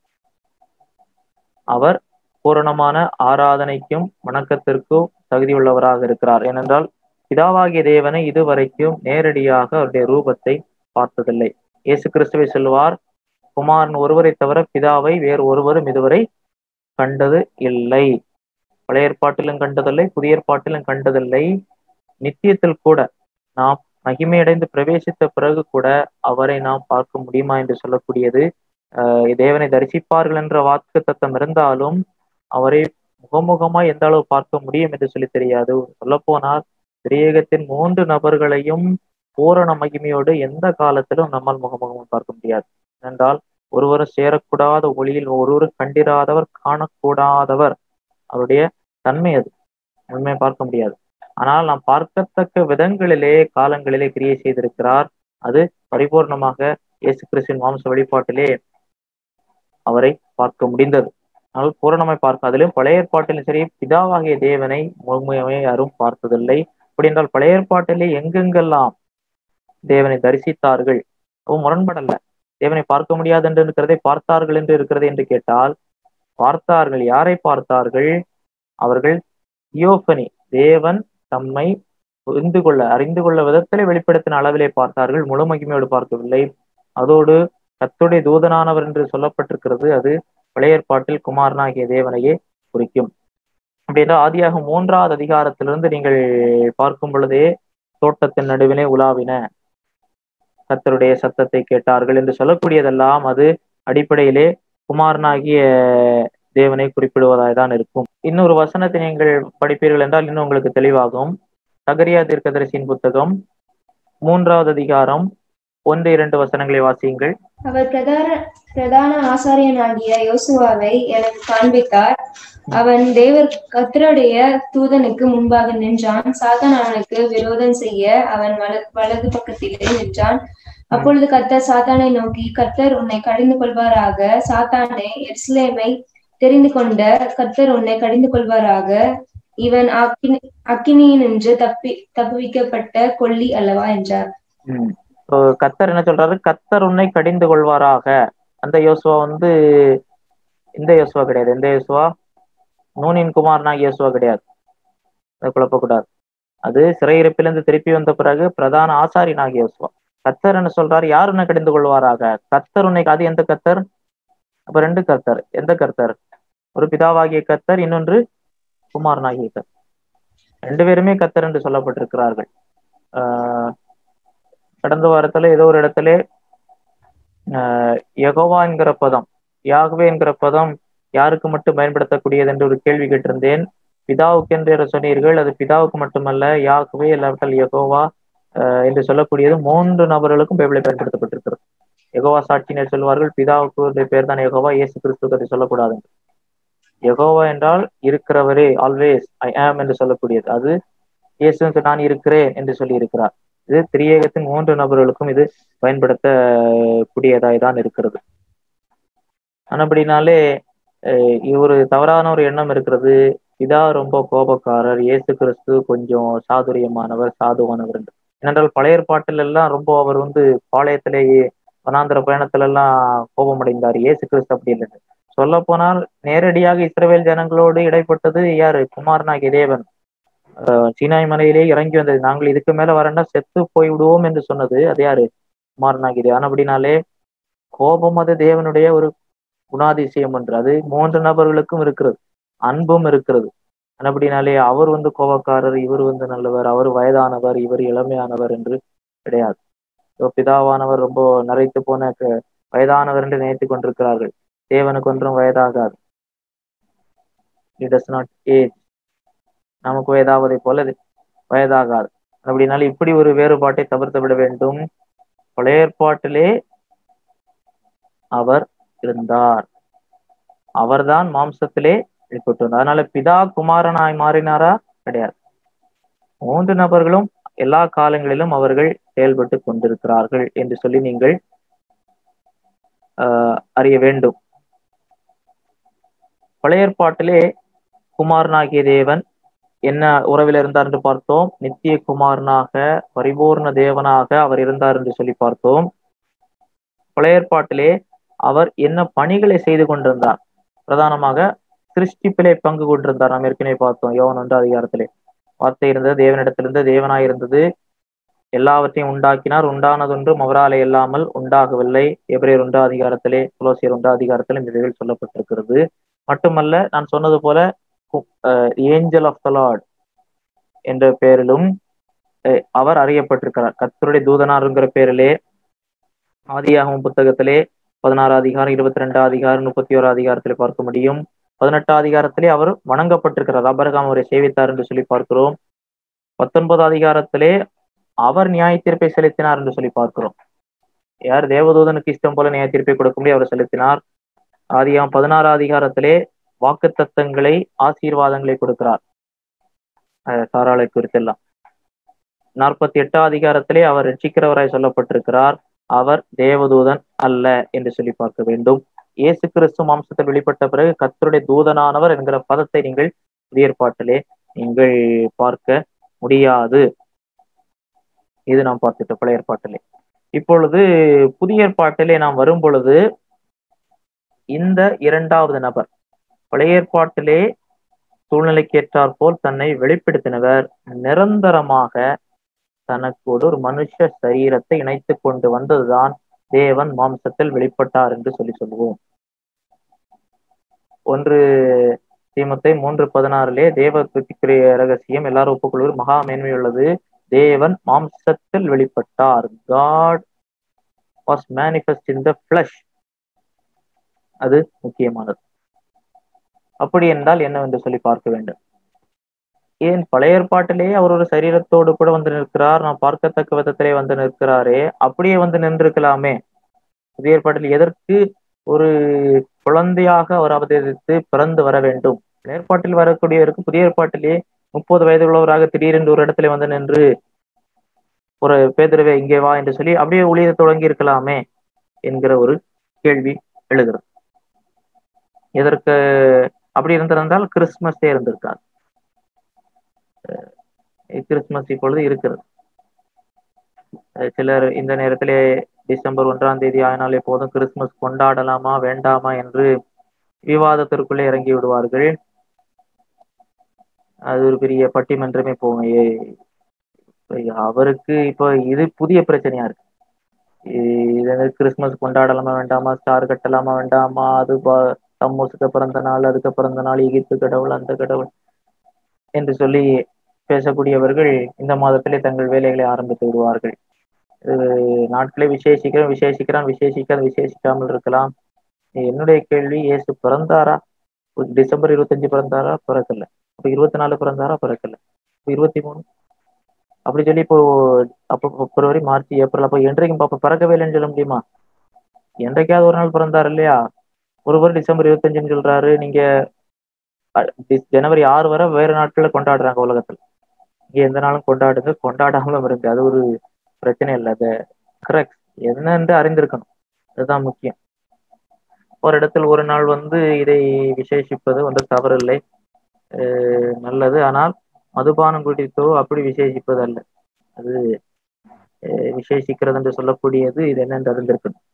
அவர் பூரணமான ஆராதனைக்கும் வணக்கத்திற்கும் தகுதியுள்ளவராக இருக்கிறார். ஏனென்றால் பிதாவாகிய தேவனை இதுவரைக்கும் நேரடியாக அவருடைய ரூபத்தை பார்த்ததில்லை. இயேசு கிறிஸ்துவை சொல்லுவார், குமாரன் ஒருவரை தவிர பிதாவை வேறு ஒருவரும் இதுவரை கண்டது இல்லை. பழைய ஏற்பாட்டிலும் கண்டதில்லை, புதிய ஏற்பாட்டிலும் கண்டதில்லை. நித்தியத்தில் கூட நாம் மகிமையடைந்து பிரவேசித்த பிறகு கூட அவரை நாம் பார்க்க முடியுமா என்று சொல்லக்கூடியது அஹ் தேவனை தரிசிப்பார்கள் என்ற வாக்கு தத்தம் இருந்தாலும் அவரை முகமுகமாய் எந்த அளவு பார்க்க முடியும் என்று சொல்லி தெரியாது. சொல்லப்போனால் திரியேகத்தின் மூன்று நபர்களையும் பூரண மகிமையோடு எந்த காலத்திலும் நம்மால் முகமுகமாக பார்க்க முடியாது. என்றால் ஒருவரும் சேரக்கூடாத ஒளியில் ஒருவரும் கண்டிராதவர் காணக்கூடாதவர் அவருடைய தன்மை, அது உண்மையை பார்க்க முடியாது. ஆனால் நாம் பார்க்கத்தக்க விதங்களிலே காலங்களிலே கிரியை செய்திருக்கிறார். அது பரிபூர்ணமாக இயேசு கிறிஸ்துவின் மாம்ச வெளிப்பாட்டிலே அவரை பார்க்க முடிந்தது. ஆனால் பூரணமாய் பார்க்க, அதிலும் பழைய ஏற்பாட்டிலும் சரி பிதாவாகிய தேவனை முழுமையாக யாரும் பார்த்ததில்லை. அப்படி என்றால் பழைய ஏற்பாட்டிலே எங்கெங்கெல்லாம் தேவனை தரிசித்தார்கள், அவன் முரண்படல்ல. தேவனை பார்க்க முடியாது என்று இருக்கிறதை பார்த்தார்கள் என்று இருக்கிறது என்று கேட்டால், பார்த்தார்கள். யாரை பார்த்தார்கள்? அவர்கள் தியோபனி, தேவன் தம்மை புரிந்து கொள்ள அறிந்து கொள்ள விதத்திலே வெளிப்படுத்தின அளவிலே பார்த்தார்கள், முழு மகிமையோடு பார்க்கவில்லை. அதோடு கர்த்தருடைய தூதனானவர் என்று சொல்லப்பட்டிருக்கிறது, அது பழைய ஏற்பாட்டில் குமாரனாகிய தேவனையே குறிக்கும். அப்படின்னா ஆதியாக மூன்றாவது அதிகாரத்திலிருந்து நீங்கள் பார்க்கும் பொழுதே தோட்டத்தின் நடுவிலே உலாவின, கர்த்தருடைய சத்தத்தை கேட்டார்கள் என்று சொல்லக்கூடியதெல்லாம் அது அடிப்படையிலே குமாரனாகிய தேவனை குறிப்பிடுவதாக தான் இருக்கும். இன்னொரு வசனத்தை நீங்கள் படிப்பீர்கள் என்றால் இன்னும் உங்களுக்கு தெளிவாகும். சகரியா தீர்க்கதரிசியின் புத்தகம் மூன்றாவது அதிகாரம் ஒன்று இரண்டு வசனங்களை வாசியுங்கள். அவர் பிரதான பிரதான ஆசாரியனாகிய யோசுவாவை எனக்கு காண்பித்தார். அவன் தேவர் கர்த்தருடைய தூதனுக்கு முன்பாக நின்றான். சாத்தான் அவனுக்கு விரோதம் செய்ய அவன் வல வலது பக்கத்திலே நின்றான். அப்பொழுது கர்த்தர் சாத்தானை நோக்கி, கர்த்தர் உன்னை கடிந்து கொள்வாராக. சாத்தானே, எருசலேமை தெரிந்து கொண்ட கர்த்தர் உன்னை கடிந்து கொள்வாராக. இவன் அக்கினி அக்கினியினின்று தப்பி தப்புவிக்கப்பட்ட கொல்லி அல்லவா என்றார். உம் கர்த்தர் என்ன சொல்றாரு? கர்த்தர் உன்னை கடிந்து கொள்வாராக. அந்த யோசுவா வந்து இந்த யோசுவா கிடையாது. எந்த யோசுவா? நூனின் குமாரனாகிய யோசுவா கிடையாது. அதை குழப்பக்கூடாது. அது சிறையிருப்பிலிருந்து திருப்பி வந்த பிறகு பிரதான ஆசாரியனாகிய யோசுவா. கர்த்தர் என்ன சொல்றாரு? யார் உன்னை கடிந்து கொள்வாராக? கர்த்தர் உன்னை, அது எந்த கர்த்தர்? அப்ப ரெண்டு கர்த்தர். எந்த கர்த்தர்? ஒரு பிதாவாகிய கர்த்தர், இன்னொன்று குமாரனாகிய கர்த்தர். ரெண்டு பேருமே கர்த்தர் என்று சொல்லப்பட்டிருக்கிறார்கள். ஆஹ் கடந்த வாரத்துல ஏதோ ஒரு இடத்துல ஆஹ் யெகோவா என்கிற பதம், யாகவே என்கிற பதம் யாருக்கு மட்டும் பயன்படுத்தக்கூடியது என்று ஒரு கேள்வி கேட்டிருந்தேன். பிதாவுக்கு என்று சொன்னீர்கள். அது பிதாவுக்கு மட்டுமல்ல, யாகவே இல்லாவிட்டால் யெகோவா அஹ் என்று சொல்லக்கூடியது மூன்று நபர்களுக்கும் பைபிளை பயன்படுத்தப்பட்டிருக்கிறது. யெகோவா சாட்சியினர் சொல்வார்கள், பிதாவுக்கு பேர் தான் யெகோவா, இயேசு கிறிஸ்துக்கு அதை சொல்லக்கூடாது. யெகோவா என்றால் இருக்கிறவரே, ஆல்வேஸ் ஐ ஆம் என்று சொல்லக்கூடியது. அது இயேசுக்கு நான் இருக்கிறேன் என்று சொல்லி இருக்கிறார். இது திரியேகத்தின் மூன்று நபர்களுக்கும் இது பயன்படுத்தக்கூடியதாய் தான் இருக்கிறது. ஆனபடினாலே ஒரு தவறான ஒரு எண்ணம் இருக்கிறது. பிதா ரொம்ப கோபக்காரர், இயேசு கிறிஸ்து கொஞ்சம் சாதுரியமானவர், சாதுவானவர் என்று. ஏனென்றால் பழைய ஏற்பாட்டில் எல்லாம் ரொம்ப அவர் வந்து பாளையத்திலேயே வனாந்திர பயணத்துல எல்லாம் கோபமடைந்தார். இயேசு கிறிஸ்து அப்படி இல்லை. சொல்ல போனால் நேரடியாக இஸ்ரவேல் ஜனங்களோடு இடைப்பட்டது யாரு? குமாரனாகிய தேவன். அஹ் சீனாய் மலையிலே இறங்கி வந்தது. நாங்கள் இதுக்கு மேல வரண்டா செத்து போய் விடுவோம் என்று சொன்னது அது யாரு? குமாரனாகிய தேவன். அப்படினாலே கோபம் அது தேவனுடைய ஒரு குணாதிசயம் என்று. அது மூன்று நபர்களுக்கும் இருக்கிறது, அன்பும் இருக்கிறது. அப்படினாலே அவர் வந்து கோபக்காரர், இவர் வந்து நல்லவர், அவர் வயதானவர், இவர் இளமையானவர் என்று கிடையாது. பிதாவானவர் ரொம்ப நரைத்து போன வயதானவர் என்று நினைத்துக் கொண்டிருக்கிறார்கள். தேவனுக்கு ஒன்றும் வயதாகாது. It does not age. நமக்கு வயதாவதை போல வயதாகாது. அப்படினால இப்படி ஒரு வேறுபாட்டை தவிர்த்து விட வேண்டும். பழைய ஏற்பாட்டிலே அவர் இருந்தார், அவர்தான் மாம்சத்திலே வெளிப்பட்டு வந்தார். அதனால பிதா குமாரனாய் மாறினாரா? கிடையாது. மூன்று நபர்களும் எல்லா காலங்களிலும் அவர்கள் செயல்பட்டு கொண்டிருக்கிறார்கள் என்று சொல்லி நீங்கள் ஆஹ் அறிய வேண்டும். பழைய ஏற்பாட்டிலே குமாரனாகிய தேவன் என்ன உறவில் இருந்தார் என்று பார்த்தோம். நித்திய குமாரனாக, பரிபூர்ண தேவனாக அவர் இருந்தார் என்று சொல்லி பார்த்தோம். பழைய ஏற்பாட்டிலே அவர் என்ன பணிகளை செய்து கொண்டிருந்தார்? பிரதானமாக சிருஷ்டிப்பிலே பங்கு கொண்டிருந்தார். நாம் ஏற்கனவே பார்த்தோம் யோவான் ஒன்று அதிகாரத்திலே. வார்த்தை இருந்தது, தேவனிடத்திலிருந்து, தேவனாய் இருந்தது, எல்லாவற்றையும் உண்டாக்கினார், உண்டானதொன்றும் அவராலே இல்லாமல் உண்டாகவில்லை. எபிரேயர் ஒன்று அதிகாரத்திலே, கொலோசியர் ஒன்று அதிகாரத்திலும் இவைகள் சொல்லப்பட்டிருக்கிறது. மட்டுமல்ல, நான் சொன்னது போல ஏஞ்சல் ஆஃப் த லார்ட் என்ற பெயரிலும் அவர் அறியப்பட்டிருக்கிறார். கர்த்தருடைய தூதனாருங்கிற பெயரிலே ஆதியாகமம் புத்தகத்திலே பதினாறு அதிகாரம், இருபத்தி ரெண்டு அதிகாரம், முப்பத்தி ஓரு அதிகாரத்திலே பார்க்க முடியும். பதினெட்டு அதிகாரத்திலே அவர் வணங்கப்பட்டிருக்கிறார். ஆபிரகாம் அவரை சேவித்தார் என்று சொல்லி பார்க்கிறோம். பத்தொன்பது அதிகாரத்திலே அவர் நியாய தீர்ப்பை செலுத்தினார் என்று சொல்லி பார்க்கிறோம். யார்? தேவதூதனுக்கு இஷ்டம் போல நியாய தீர்ப்பை கொடுக்க முடியும், அவர் செலுத்தினார். ஆதியாகமம் பதினாறு அதிகாரத்திலே வாக்கு தத்தங்களை, ஆசீர்வாதங்களை கொடுக்கிறார் சாராளை குறித்தெல்லாம். நாற்பத்தி எட்டாம் அதிகாரத்திலே அவர் ரட்சிக்கிறவராய் சொல்லப்பட்டிருக்கிறார். அவர் தேவதூதன் அல்ல என்று சொல்லி பார்க்க வேண்டும். இயேசு கிறிஸ்து மாம்சத்தில் வெளிப்பட்ட பிறகு கர்த்தருடைய தூதனானவர் என்கிற பதத்தை நீங்கள் புதிய ஏற்பாட்டிலே நீங்கள் பார்க்க முடியாது. இது நாம் பார்த்துட்டோம் பழைய ஏற்பாட்டிலே. இப்பொழுது புதிய ஏற்பாட்டிலே நாம் வரும் பொழுது இந்த இரண்டாவது நபர் பழைய ஏற்பாட்டிலே சூழ்நிலைக்கேற்றாற் போல் தன்னை வெளிப்படுத்தினவர் நிரந்தரமாக தனக்கோடு ஒரு மனுஷ சரீரத்தை இணைத்து கொண்டு வந்ததுதான் தேவன் மாம்சத்தில் வெளிப்பட்டார் என்று சொல்லி சொல்லுவோம். ஒன்று தீமோத்தேயு மூன்று பதினாறிலே தேவ கிருபைக்குரிய ரகசியம் எல்லாரும் ஒப்புக்கொள்வது மகா மேன்மையுள்ளது. தேவன் மாம்சத்தில் வெளிப்பட்டார். God was manifest in the flesh. அது முக்கியமானது. அப்படி என்றால் என்னவென்று சொல்லி பார்க்க வேண்டும். ஏன் பழைய ஏற்பாட்டிலேயே அவர் ஒரு சரீரத்தோடு கூட வந்து நிற்கிறார், நான் பார்க்கத்தக்க விதத்திலே வந்து நிற்கிறாரே, அப்படியே வந்து நின்றிருக்கலாமே. புதிய ஏற்பாட்டில் எதற்கு ஒரு குழந்தையாக அவர் அவதரித்து பிறந்து வர வேண்டும்? ஏற்பாட்டில் வரக்கூடியவருக்கு புதிய ஏற்பாட்டிலே முப்பது வயது உள்ளவராக திடீரென்று ஒரு இடத்துல வந்து நின்று ஒரு பேதுருவே இங்கே வா என்று சொல்லி அப்படியே ஊழியத்தை தொடங்கி இருக்கலாமே என்கிற ஒரு கேள்வி எழுகிறது. எதற்கு அப்படி இருந்திருந்தால் கிறிஸ்துமஸே இருந்திருக்காது. கிறிஸ்துமஸ் இப்பொழுது இருக்கிறது. சிலர் இந்த நேரத்திலே டிசம்பர் ஒன்றாம் தேதி ஆயினாலே போதும் கிறிஸ்துமஸ் கொண்டாடலாமா வேண்டாமா என்று விவாதத்திற்குள்ளே இறங்கி விடுவார்கள். அது ஒரு பெரிய பட்டிமன்றமே போகும். அவருக்கு இப்போ இது புதிய பிரச்சனையா இருக்கு. இது கிறிஸ்துமஸ் கொண்டாடலாமா வேண்டாமா, ஸ்டார் கட்டலாமா வேண்டாமா, அது தம்மூசுக்கு பிறந்த நாள், அதுக்கு பிறந்த நாள், எகிப்து கடவுள், அந்த கடவுள் என்று சொல்லி பேசக்கூடியவர்கள் இந்த மாதத்திலே தங்கள் வேலைகளை ஆரம்பித்து விடுவார்கள். நாட்களை விசேஷிக்கிறோம் விசேஷிக்கிறான் விசேஷிக்காது விசேஷிக்காமல் இருக்கலாம். என்னுடைய கேள்வி, இயேசு பிறந்தாரா? டிசம்பர் இருபத்தஞ்சு பிறந்தாரா? பிறக்கல. அப்ப இருபத்தி நாலு பிறந்தாரா? பிறக்கல. இருபத்தி மூணு அப்படி சொல்லி இப்போ அப்போ பிப்ரவரி, மார்ச், ஏப்ரல், அப்போ என்றைக்கும் பாப்ப பிறக்கவே இல்லைன்னு சொல்ல முடியுமா? என்றைக்காவது ஒரு நாள் பிறந்தார் இல்லையா? ஒருவர் டிசம்பர் இருபத்தஞ்சுன்னு சொல்றாரு. நீங்க ஜனவரி ஆறு வரை வேறு நாட்கள்ல கொண்டாடுறாங்க உலகத்துல. இங்க எந்த நாளும் கொண்டாடுங்க, கொண்டாடாமலும் இருக்கு. அது ஒரு பிரச்சனை இல்லை. அது கரெக்ட் என்னன்னு அறிந்திருக்கணும். அதுதான் முக்கியம். ஒரு இடத்தில் ஒரு நாள் வந்து இதை விசேஷிப்பது வந்து தவறில்லை, நல்லது. ஆனால் மதுபானம் குடித்தோ அப்படி விசேஷிப்பது அல்ல. அது விசேஷிக்கிறது என்று சொல்லக்கூடியது இது என்னென்று அறிந்திருக்கணும்.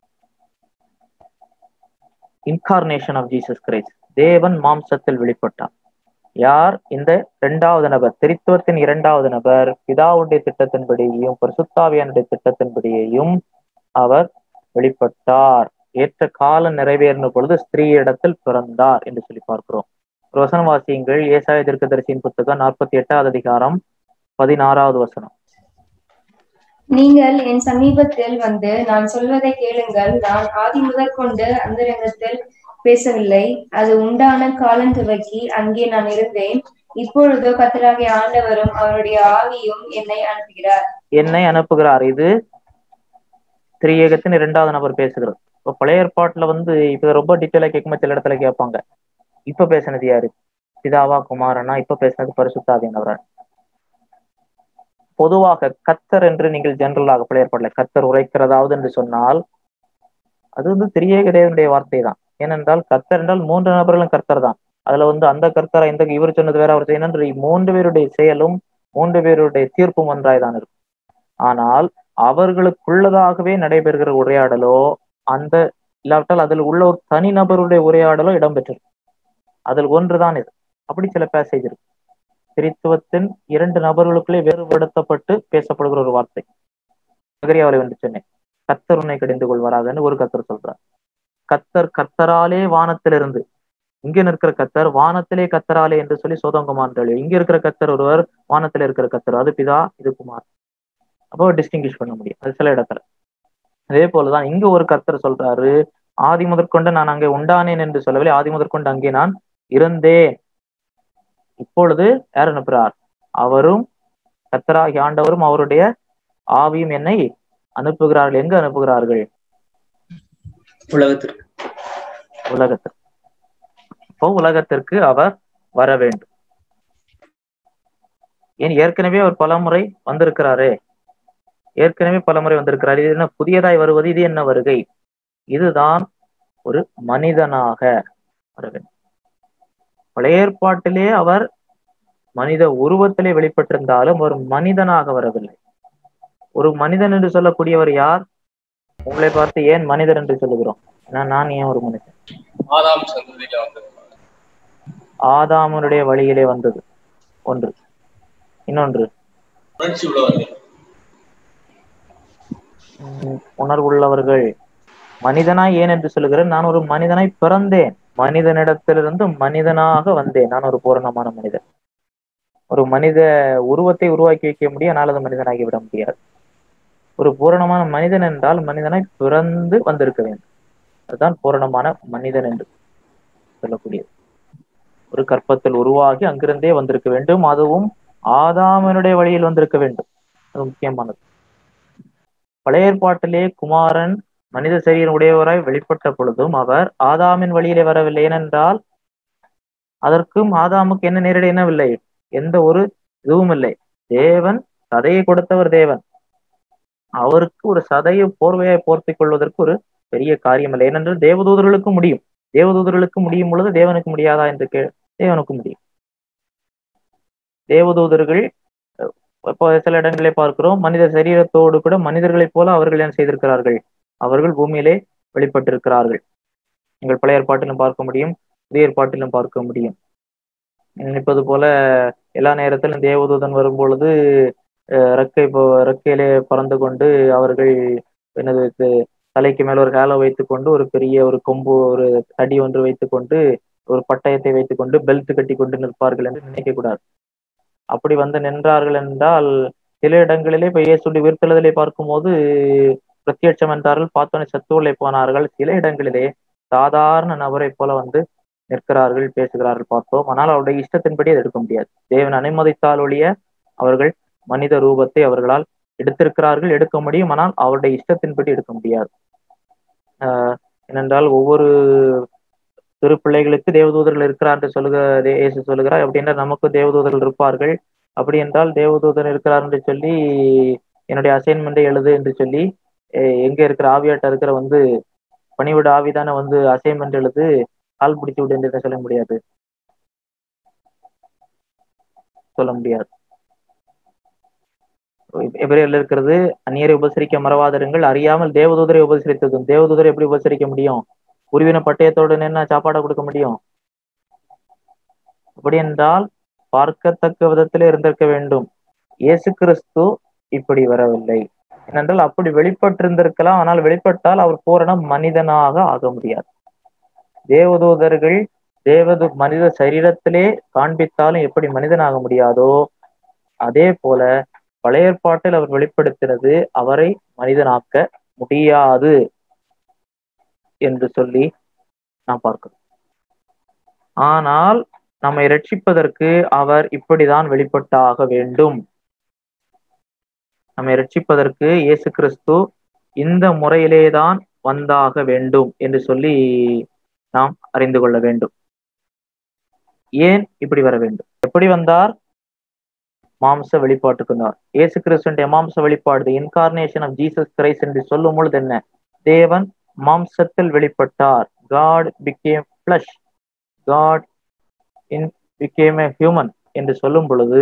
Incarnation of Jesus Christ. தேவன் மாம்சத்தில் வெளிப்பட்டார். யார்? இந்த இரண்டாவது நபர், திரித்துவத்தின் இரண்டாவது நபர். பிதாவுடைய திட்டத்தின்படியையும் பரிசுத்த ஆவியானுடைய திட்டத்தின்படியையும் அவர் வெளிப்பட்டார். ஏற்ற காலம் நிறைவேறின பொழுது ஸ்திரீ இடத்தில் பிறந்தார் என்று சொல்லி பார்க்கிறோம். ஒரு வசனம் வாசியுங்கள். ஏசாயா தீர்க்கதரிசியின் புத்தகம் நாற்பத்தி எட்டாவது அதிகாரம் பதினாறாவது வசனம். நீங்கள் என் சமீபத்தில் வந்து நான் சொல்வதை கேளுங்கள். நான் ஆதி முதற் கொண்டு அந்தரங்கத்தில் பேசவில்லை. அது உண்டான காலம் துவக்கி அங்கே நான் இருந்தேன். இப்பொழுதோ கர்த்தராகிய ஆண்டவரும் அவருடைய ஆவியும் என்னை அனுப்புகிறார். என்னை அனுப்புகிறார். இது திரியேகத்தின் இரண்டாவது நபர் பேசுகிறது. இப்போ பழைய ஏற்பாட்டுல வந்து இப்ப ரொம்ப டீட்டெயிலா கேட்கும்போது சில இடத்துல கேட்பாங்க, இப்ப பேசினது யாரு, பிதாவா குமாரனா, இப்ப பேசினது பரிசுத்த ஆவியானவரா? பொதுவாக கத்தர் என்று நீங்கள் ஜெனரலாக பழைய ஏற்பாட்டுல கத்தர் உரைக்கிறதாவது என்று சொன்னால் அது வந்து திரியேக தேவனுடைய வார்த்தை தான். ஏனென்றால் கர்த்தர் என்றால் மூன்று நபர்களும் கர்த்தர் தான். அதுல வந்து அந்த கர்த்தரா இந்த இவர் சொன்னது வேற, அவர் செய்யணும், மூன்று பேருடைய செயலும் மூன்று பேருடைய தீர்ப்பும் ஒன்றாய் தான் இருக்கும். ஆனால் அவர்களுக்குள்ளதாகவே நடைபெறுகிற உரையாடலோ அந்த இல்லாவிட்டால் அதில் உள்ள ஒரு தனிநபருடைய உரையாடலோ இடம்பெற்றிருக்கு. அதில் ஒன்றுதான் இது. அப்படி சில பேசேஜ் இருக்கு. திரித்துவத்தின் இரண்டு நபர்களுக்குள்ளே வேறுபடுத்தப்பட்டு பேசப்படுகிற ஒரு வார்த்தை. நகரியாவலை வந்து சொன்னேன், கர்த்தர் உன்னை கடிந்து கொள்வாராகன்னு ஒரு கர்த்தர் சொல்றார். கர்த்தர் கர்த்தராலே வானத்திலிருந்து, இங்க இருக்கிற கர்த்தர் வானத்திலே கர்த்தராலே என்று சொல்லி சோதங்குமார், இங்க இருக்கிற கர்த்தர் ஒருவர், வானத்திலே இருக்கிற கர்த்தர், அது பிதா, இது குமார். அப்போ டிஸ்டிங்கிஷ் பண்ண முடியும் அது சில இடத்துல. அதே போலதான் இங்க ஒரு கர்த்தர் சொல்றாரு, ஆதி முதற்கொண்டு நான் அங்கே உண்டானேன் என்று சொல்லவில்லை, ஆதி முதற்கொண்டு அங்கே நான் இருந்தேன். இப்பொழுது யார் அனுப்புறார்? அவரும் கர்த்தராகிய ஆண்டவரும் அவருடைய ஆவியும் என்னை அனுப்புகிறார்கள். எங்க அனுப்புகிறார்கள்? உலகத்திற்கு. உலகத்திற்கு. இப்போ உலகத்திற்கு அவர் வர வேண்டும். ஏன் ஏற்கனவே அவர் பலமுறை வந்திருக்கிறாரே, ஏற்கனவே பலமுறை வந்திருக்கிறார். இது என்ன புதியதாய் வருவது? இது என்ன வருகை? இதுதான் ஒரு மனிதனாக வர வேண்டும். பழைய ஏற்பாட்டிலே அவர் மனித உருவத்திலே வெளிப்பட்டிருந்தாலும் ஒரு மனிதனாக வரவில்லை. ஒரு மனிதன் என்று சொல்லக்கூடியவர் யார்? உங்களை பார்த்து ஏன் மனிதன் என்று சொல்லுகிறோம்? நான் ஏன் ஒரு மனிதன்? ஆதாம் சந்ததியில வந்தது. ஆதாமனுடைய வழியிலே வந்தது ஒன்று. இன்னொன்று உணர்ச்சி உள்ளவர்கள், உணர்வுள்ளவர்கள். மனிதனாய் ஏன் என்று சொல்லுகிறேன்? நான் ஒரு மனிதனாய் பிறந்தேன், மனிதனிடத்திலிருந்து மனிதனாக வந்தேன். நான் ஒரு பூரணமான மனிதன். ஒரு மனித உருவத்தை உருவாக்கி வைக்க முடியும், ஆனால் அது மனிதனாகி விட முடியாது. ஒரு பூரணமான மனிதன் என்றால் மனிதனாய் பிறந்து வந்திருக்க வேண்டும். அதுதான் பூரணமான மனிதன் என்று சொல்லக்கூடியது. ஒரு கற்பத்தில் உருவாகி அங்கிருந்தே வந்திருக்க வேண்டும். அதுவும் ஆதாமனுடைய வழியில் வந்திருக்க வேண்டும். அது முக்கியமானது. பழைய ஏற்பாட்டிலே குமாரன் மனித சரீரம் உடையவராய் வெளிப்பட்ட பொழுதும் அவர் ஆதாமின் வழியிலே வரவில்லை. ஏனென்றால் அதற்கும் ஆதாமுக்கு என்ன நேரடி என்னவில்லை, எந்த ஒரு இதுவும் இல்லை. தேவன் சதையை கொடுத்தவர் தேவன். அவருக்கு ஒரு சதையை போர்வையாய் போர்த்திக் கொள்வதற்கு ஒரு பெரிய காரியம் இல்லை. ஏனென்றால் தேவதூதர்களுக்கு முடியும். தேவதூதர்களுக்கு முடியும் பொழுது தேவனுக்கு முடியாதா என்று கே தேவனுக்கு முடியும். தேவதூதர்கள் இப்போ சில இடங்களே பார்க்கிறோம், மனித சரீரத்தோடு கூட மனிதர்களைப் போல அவர்கள் என்ன செய்திருக்கிறார்கள்? அவர்கள் பூமியிலே வெளிப்பட்டிருக்கிறார்கள். நீங்கள் பழைய ஏற்பாட்டிலும் பார்க்க முடியும், புதிய ஏற்பாட்டிலும் பார்க்க முடியும். நினைப்பது போல எல்லா நேரத்திலும் தேவதூதன் வரும்பொழுது ரெக்கை ரெக்கையிலே பறந்து கொண்டு அவர்கள் என்னது தலைக்கு மேல ஒரு ஹேலோ வைத்துக் கொண்டு ஒரு பெரிய ஒரு கொம்பு ஒரு தடி ஒன்று வைத்துக் கொண்டு ஒரு பட்டயத்தை வைத்துக் கொண்டு பெல்ட் கட்டி கொண்டு நிற்பார்கள் என்று நினைக்க கூடாது. அப்படி வந்து நின்றார்கள் என்றால் சில இடங்களிலே இப்ப இயேசுடைய உயிர்த்தெழுதலை பார்க்கும்போது பிரத்யட்சம் என்றார்கள், பார்த்தோன்னே சத்துவலை போனார்கள். சில இடங்களிலே சாதாரண நபரை போல வந்து நிற்கிறார்கள், பேசுகிறார்கள் பார்த்தோம். ஆனால் அவருடைய இஷ்டத்தின்படி அதை எடுக்க முடியாது. தேவன் அனுமதித்தால் ஒழிய அவர்கள் மனித ரூபத்தை அவர்களால் எடுத்திருக்கிறார்கள், எடுக்க முடியும். ஆனால் அவருடைய இஷ்டத்தின்படி எடுக்க முடியாது. ஆஹ் ஏனென்றால் ஒவ்வொரு சிறு பிள்ளைகளுக்கு தேவதூதர்கள் இருக்கிறார் என்று சொல்லுக இயேசு சொல்லுகிறார். அப்படின்னா நமக்கு தேவதூதர்கள் இருப்பார்கள். அப்படி என்றால் தேவதூதர் இருக்கிறார் என்று சொல்லி என்னுடைய அசைன்மெண்டை எழுது என்று சொல்லி எங்க இருக்கிற ஆவியாட்ட இருக்கிற வந்து பணிவிட ஆவிதானே வந்து அசைன்மெண்ட் எழுது கால் பிடிச்சு விடு என்று சொல்ல முடியாது சொல்ல முடியாது எபிரேயர்ல இருக்கிறது, அந்நியரை உபசரிக்க மறவாதிருங்கள், அறியாமல் தேவதூதரை உபசரித்ததும். தேவதூதரை எப்படி உபசரிக்க முடியும்? உருவின பட்டயத்தோடு என்ன சாப்பாடை கொடுக்க முடியும்? அப்படி என்றால் பார்க்கத்தக்க விதத்திலே இருந்திருக்க வேண்டும். இயேசு கிறிஸ்து இப்படி வரவில்லை. ஏனென்றால் அப்படி வெளிப்பட்டிருந்திருக்கலாம், ஆனால் வெளிப்பட்டால் அவர் பூரண மனிதனாக ஆக முடியாது. தேவதூதர்கள் தேவது மனித சரீரத்திலே காண்பித்தாலும் எப்படி மனிதனாக முடியாதோ, அதே போல பழைய ஏற்பாட்டில் அவர் வெளிப்படுத்தினது அவரை மனிதனாக்க முடியாது என்று சொல்லி நாம் பார்க்கிறோம். ஆனால் நம்மை ரட்சிப்பதற்கு அவர் இப்படிதான் வெளிப்பட்டாக வேண்டும். நம்மை ரட்சிப்பதற்கு இயேசு கிறிஸ்து இந்த முறையிலேதான் வந்தாக வேண்டும் என்று சொல்லி நாம் அறிந்து கொள்ள வேண்டும். ஏன் இப்படி வர வேண்டும்? எப்படி வந்தார்? மாம்ச வெளிப்பாட்டுக்கு வந்தார். இயேசு கிறிஸ்துடைய மாம்ச வெளிப்பாடு, இன்கார்னேஷன் ஆஃப் ஜீசஸ் கிரைஸ்ட் என்று சொல்லும் பொழுது என்ன? தேவன் மாம்சத்தில் வெளிப்பட்டார். God became flesh. God in became a human என்று சொல்லும் பொழுது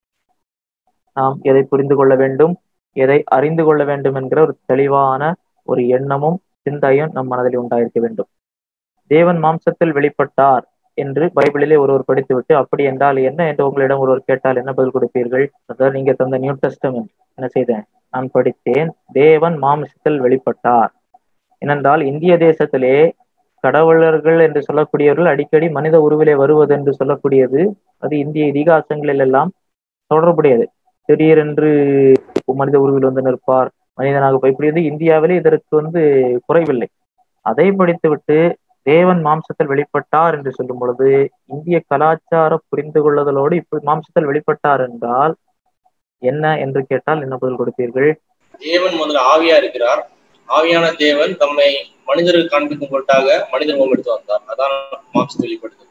நாம் எதை புரிந்து கொள்ள வேண்டும், எதை அறிந்து கொள்ள வேண்டும் என்கிற ஒரு தெளிவான ஒரு எண்ணமும் சிந்தையும் நம் மனதில் உண்டாயிருக்க வேண்டும். தேவன் மாம்சத்தில் வெளிப்பட்டார் என்று பைபிளிலே ஒருவர் படித்துவிட்டு அப்படி என்றால் என்ன என்று உங்களிடம் ஒருவர் கேட்டால் என்ன பதில் கொடுப்பீர்கள்? அதாவது நீங்க தந்த நியூ டெஸ்டமென்ட் என்ன செய்தேன்? நான் படித்தேன், தேவன் மாம்சத்தில் வெளிப்பட்டார். ஏனென்றால் இந்திய தேசத்திலே கடவுளர்கள் என்று சொல்லக்கூடியவர்கள் அடிக்கடி மனித உருவிலே வருவது என்று சொல்லக்கூடியது அது இந்திய இதிகாசங்களில் எல்லாம் தொடர்புடையது. திடீரென்று மனித உருவில் வந்து நிற்பார், மனிதனாக பயக்கூடியது. இந்தியாவிலே இதற்கு வந்து குறைவில்லை. அதை படித்துவிட்டு தேவன் மாம்சத்தில் வெளிப்பட்டார் என்று சொல்லும் பொழுது இந்திய கலாச்சார புரிந்து கொள்ளுதலோடு இப்படி மாம்சத்தில் வெளிப்பட்டார் என்றால் என்ன என்று கேட்டால் என்ன பதில் கொடுப்பீர்கள்? தேவன் முதல்ல ஆவியா இருக்கிறார். ஆவியான தேவன் தம்மை மனிதர்கள் காண்பிக்கும் பொருட்டாக மனிதன் உருவம் எடுத்து வந்தார். அதான் மாம்சத்தில் வெளிப்படுது.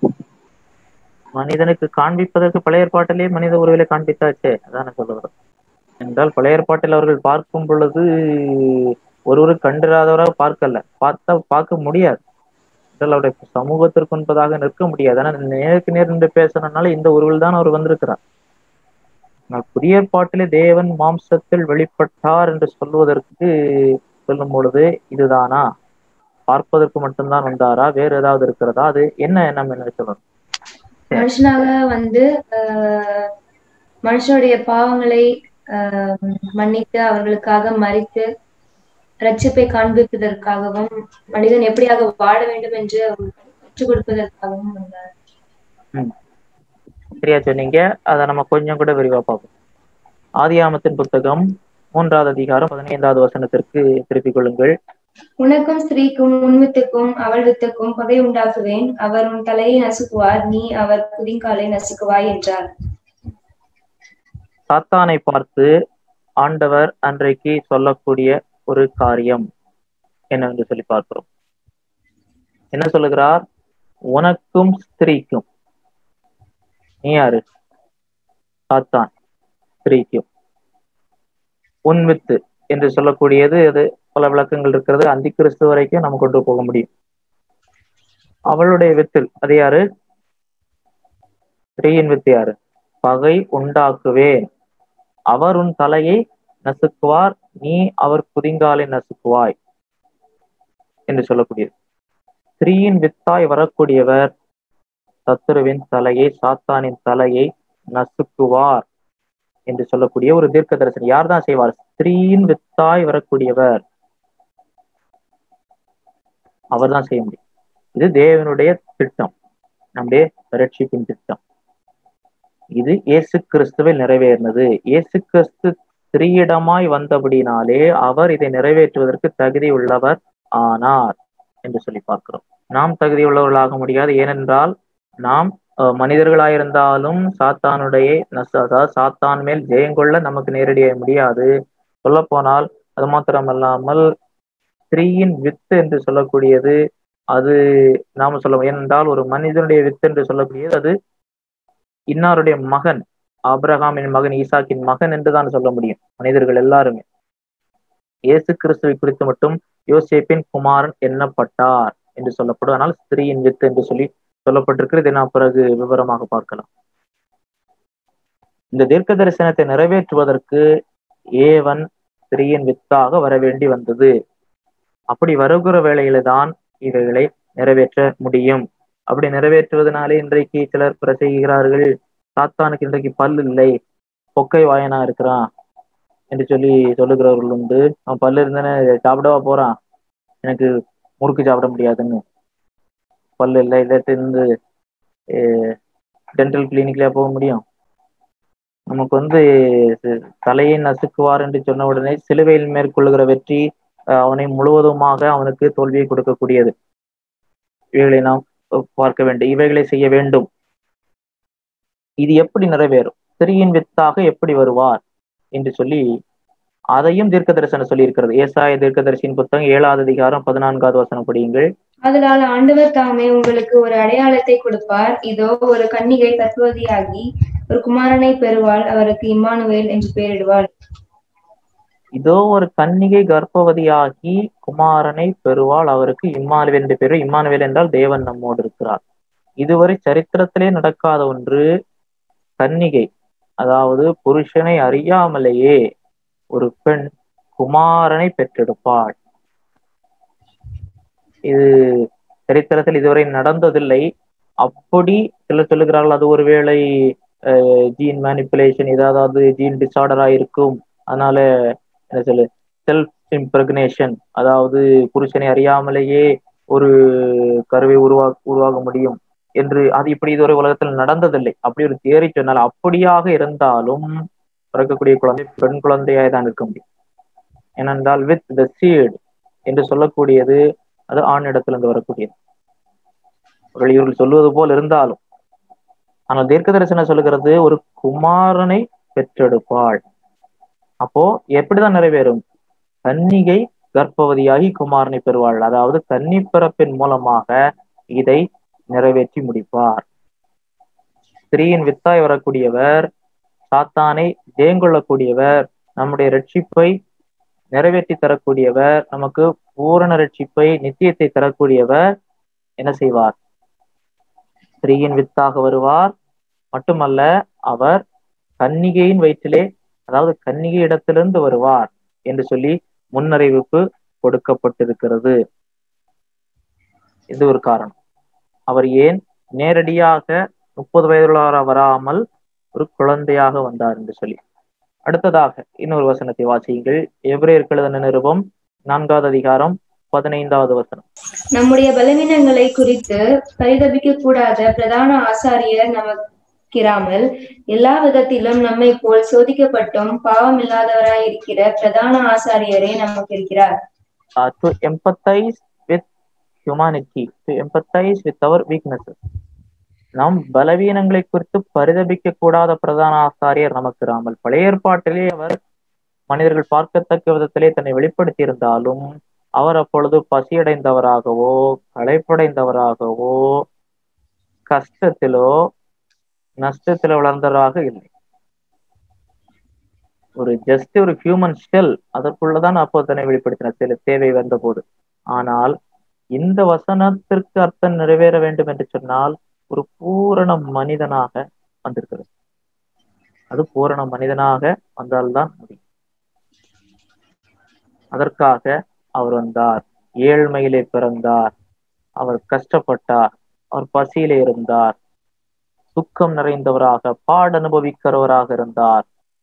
மனிதனுக்கு காண்பிப்பதற்கு பழைய ஏற்பாட்டிலே மனித உருவிலே காண்பித்தாச்சே, அதான சொல்லுகிறோம். என்றால் பழைய ஏற்பாட்டில் அவர்கள் பார்க்கும் பொழுது ஒருவரு கண்டிராதவராக பார்க்கல, பார்த்தா பார்க்க முடியாது. அவருடைய சமூகத்திற்கு என்பதாக நிற்க முடியாது. ஆனா நேருக்கு நேர் நின்று பேசுறதுனால இந்த உருவில் தான் அவர் வந்திருக்கிறார். ஆனால் புதிய ஏற்பாட்டிலே தேவன் மாம்சத்தில் வெளிப்பட்டார் என்று சொல்வதற்கு சொல்லும் பொழுது இதுதானா? பார்ப்பதற்கு மட்டும்தான் வந்தாரா? வேறு ஏதாவது இருக்கிறதா? அது என்ன நம்ம என்ன சொல்லணும்? மனுஷனாக வந்து ஆஹ் மனுஷனுடைய பாவங்களை ஆஹ் மன்னித்து அவர்களுக்காக மரித்து ரட்சிப்பை காண்பிப்பதற்காகவும் மனிதன் எப்படியாக வாழ வேண்டும் என்று கற்றுக் கொடுப்பதற்காகவும் வந்தார். உம் சரியா சொன்னீங்க. அதை நம்ம கொஞ்சம் கூட விரிவா பார்ப்போம். ஆதியாகமத்தின் புத்தகம் மூன்றாவது அதிகாரம் பதினைந்தாவது வசனத்திற்கு திருப்பிக் கொள்ளுங்கள். உனக்கும் ஸ்திரீக்கும் உன் வித்துக்கும் அவள் வித்துக்கும் பகை உண்டாக்குவேன். அவர் உன் தலையை நசுக்குவார், நீ அவர் குதிங்காலை நசுக்குவாய் என்றார். சாத்தானை பார்த்து ஆண்டவர் அன்றைக்கு சொல்லக்கூடிய ஒரு காரியம் என்னவென்று சொல்லி பார்க்கிறோம். என்ன சொல்லுகிறார்? உனக்கும் ஸ்திரீக்கும். நீ யாரு? சாத்தான். ஸ்திரீக்கும். உன் வித்து என்று சொல்லக்கூடியது அது பல விளக்கங்கள் இருக்கிறது. அந்தி கிறிஸ்து வரைக்கும் நம்ம கொண்டு போக முடியும். அவளுடைய வித்தில் அது யாரு? ஸ்திரீயின் வித்து யாரு? பகை உண்டாக்குவேன், அவர் உன் தலையை நசுக்குவார், நீ அவர் குதிங்காலை நசுக்குவாய் என்று சொல்லக்கூடியது. ஸ்திரீயின் வித்தாய் வரக்கூடியவர் சத்துருவின் தலையை, சாத்தானின் தலையை நசுக்குவார் என்று சொல்லக்கூடிய ஒரு தீர்க்க தரிசனம். யார் தான் செய்வார்? ஸ்திரீயின் வித்தாய் வரக்கூடியவர், அவர் தான் செய்ய முடியும். இது தேவனுடைய திட்டம், நம்முடைய ரட்சிப்பின் திட்டம். இது இயேசு கிறிஸ்துவில் நிறைவேறினது. இயேசு கிறிஸ்து ஸ்திரீயிடமாய் வந்தபடினாலே அவர் இதை நிறைவேற்றுவதற்கு தகுதி உள்ளவர் ஆனார் என்று சொல்லி பார்க்கிறோம். நாம் தகுதி உள்ளவர்களாக முடியாது. ஏனென்றால் நாம் மனிதர்களாயிருந்தாலும் சாத்தானுடைய அதாவது சாத்தான் மேல் ஜெயங்கொள்ள நமக்கு நேரடியாக முடியாது. சொல்ல போனால் அது மாத்திரமல்லாமல் ஸ்திரீயின் வித்து என்று சொல்லக்கூடியது அது நாம சொல்ல, ஏனென்றால் ஒரு மனிதனுடைய வித்து என்று சொல்லக்கூடியது அது இன்னாருடைய மகன், ஆபிரகாமின் மகன், ஈசாக்கின் மகன் என்றுதான் சொல்ல முடியும் மனிதர்கள் எல்லாருமே. இயேசு கிறிஸ்துவை குறித்து மட்டும் யோசேப்பின் குமாரன் எண்ணப்பட்டார் என்று சொல்லப்படும். ஆனால் ஸ்திரீயின் வித்து என்று சொல்லி சொல்லப்பட்டிருக்கிறது. நான் பிறகு விவரமாக பார்க்கலாம். இந்த தீர்க்க தரிசனத்தை நிறைவேற்றுவதற்கு ஏவன் ஸ்திரீயின் வித்தாக வர வேண்டி வந்தது. அப்படி வருகிற வேளையில தான் இவைகளை நிறைவேற்ற முடியும். அப்படி நிறைவேற்றுவதனாலே இன்றைக்கு சிலர் பிற செய்கிறார்கள், சாத்தானுக்கு இன்றைக்கு பல் இல்லை, பொக்கை வாயனா இருக்கிறான், என்று சொல்லி சொல்லுகிறவர்கள் உண்டு. அவன் பல்லு இருந்தானே சாப்பிடவா போறான், எனக்கு முறுக்கு சாப்பிட முடியாதுன்னு. பல்லு இல்லை இல்லாட்டி இருந்து டென்டல் கிளினிக்லயா போக முடியும்? நமக்கு வந்து தலையை நசுக்குவார் என்று சொன்ன உடனே சிலுவையில் மேற்கொள்ளுகிற வெற்றி அவனை முழுவதுமாக அவனுக்கு தோல்வியை கொடுக்கக்கூடியது. இவைகளை நாம் பார்க்க வேண்டும், இவைகளை செய்ய வேண்டும். இது எப்படி நிறைவேறும், ஸ்திரீயின் வித்தாக எப்படி வருவார் என்று சொல்லி அதையும் தீர்க்க தரிசனம் சொல்லி இருக்கிறது. ஏசாய தீர்க்க தரிசியின் புத்தகம் ஏழாவது அதிகாரம் பதினான்காவது வசனம் படியுங்கள். அதனால் ஆண்டவர் தாமே உங்களுக்கு ஒரு அடையாளத்தை கொடுப்பார், இதோ ஒரு கன்னிகை கர்ப்பவதியாகி ஒரு குமாரனை பெறுவாள், அவருக்கு இம்மானுவேல் என்று பெயரிடுவாள். இதோ ஒரு கன்னிகை கர்ப்பவதியாகி குமாரனை பெறுவாள், அவருக்கு இம்மானுவேல் என்று பெயர். இம்மானுவேல் என்றால் தேவன் நம்மோடு இருக்கிறார். இதுவரை சரித்திரத்திலே நடக்காத ஒன்று. கன்னிகை, அதாவது புருஷனை அறியாமலேயே ஒரு பெண் குமாரனை பெற்றெடுப்பாள். இது சரித்திரத்தில் இதுவரை நடந்ததில்லை. அப்படி சிலர் சொல்லுகிறார்கள் அது ஒருவேளை ஜீன் மேனிப்புலேஷன், ஏதாவது ஜீன் டிசார்டரா இருக்கும், அதனால என்ன சொல்லு செல்ஃப் இம்ப்ரெக்னேஷன், அதாவது புருஷனை அறியாமலேயே ஒரு கருவை உருவா உருவாக முடியும் என்று. அது இப்படி இதுவரை உலகத்தில் நடந்ததில்லை. அப்படி ஒரு தியரி சொன்னால், அப்படியாக இருந்தாலும் பிறக்கக்கூடிய குழந்தை பெண் குழந்தையாக தான் இருக்க முடியும். ஏனென்றால் வித் த சீட் என்று சொல்லக்கூடியது அது ஆணிடத்திலிருந்து வரக்கூடியது. இவர்கள் சொல்வது போல் இருந்தாலும், ஆனால் தீர்க்க தரிசனம் சொல்லுகிறது ஒரு குமாரனை பெற்றெடுப்பாள். அப்போ எப்படிதான் நிறைவேறும்? கன்னிகை கர்ப்பவதியாகி குமாரனை பெறுவாள், அதாவது கன்னி பிறப்பின் மூலமாக இதை நிறைவேற்றி முடிப்பார். ஸ்திரீயின் வித்தாய் வரக்கூடியவர், சாத்தானை ஜெயங்கொள்ளக்கூடியவர், நம்முடைய ரட்சிப்பை நிறைவேற்றி தரக்கூடியவர், நமக்கு பூரண ரட்சிப்பை நித்தியத்தை தரக்கூடியவர் என்ன செய்வார்? ஸ்திரீயின் வித்தாக வருவார். மட்டுமல்ல, அவர் கன்னிகையின் வயிற்றிலே, அதாவது கன்னிகை இடத்திலிருந்து வருவார் என்று சொல்லி முன்னறிவிப்பு கொடுக்கப்பட்டிருக்கிறது. இது ஒரு காரணம். அவர் ஏன் நேரடியாக முப்பது வயதுள்ளவராக வராமல் ஒரு குழந்தையாக வந்தார் என்று சொல்லி. அடுத்ததாக இன்னொரு வசனத்தை வாசியுங்கள். எபிரேயருக்கு எழுதின நிருபம் நான்காவது அதிகாரம் பதினைந்தாவது வசனம். நம்முடைய பலவீனங்களை குறித்து பரிதபிக்க கூடாத பிரதான ஆசாரியர் நமக்கிராமல், எல்லா விதத்திலும் நம்மை போல் சோதிக்கப்பட்டும் பாவம் இல்லாதவராய் இருக்கிற பிரதான ஆசாரியரே நமக்கு இருக்கிறார். To empathize with humanity, to empathize with our weaknesses. நம் பலவீனங்களை குறித்து பரிதபிக்க கூடாத பிரதான ஆசாரியர் நமக்கு இராமல். பழைய ஏற்பாட்டிலே அவர் மனிதர்கள் பார்க்கத்தக்க விதத்திலே தன்னை வெளிப்படுத்தி இருந்தாலும், அவர் அப்பொழுது பசியடைந்தவராகவோ களைப்படைந்தவராகவோ கஷ்டத்திலோ நஷ்டத்திலோ வளர்ந்தவராக இல்லை. ஒரு ஜஸ்ட் ஒரு ஹியூமன் ஷெல், அதற்குள்ளதான் அப்போ தன்னை வெளிப்படுத்தினார் சில தேவை வந்த போது. ஆனால் இந்த வசனத்திற்கு அர்த்தம் நிறைவேற வேண்டும் என்று சொன்னால் ஒரு பூரண மனிதனாக வந்திருக்கிறது. அது பூரண மனிதனாக வந்தால்தான் முடியும். அதற்காக அவர் வந்தார். ஏழ்மையிலே பிறந்தார், அவர் கஷ்டப்பட்டார், அவர் பசியிலே இருந்தார், துக்கம் நிறைந்தவராக பாட அனுபவிக்கிறவராக இருந்தார்.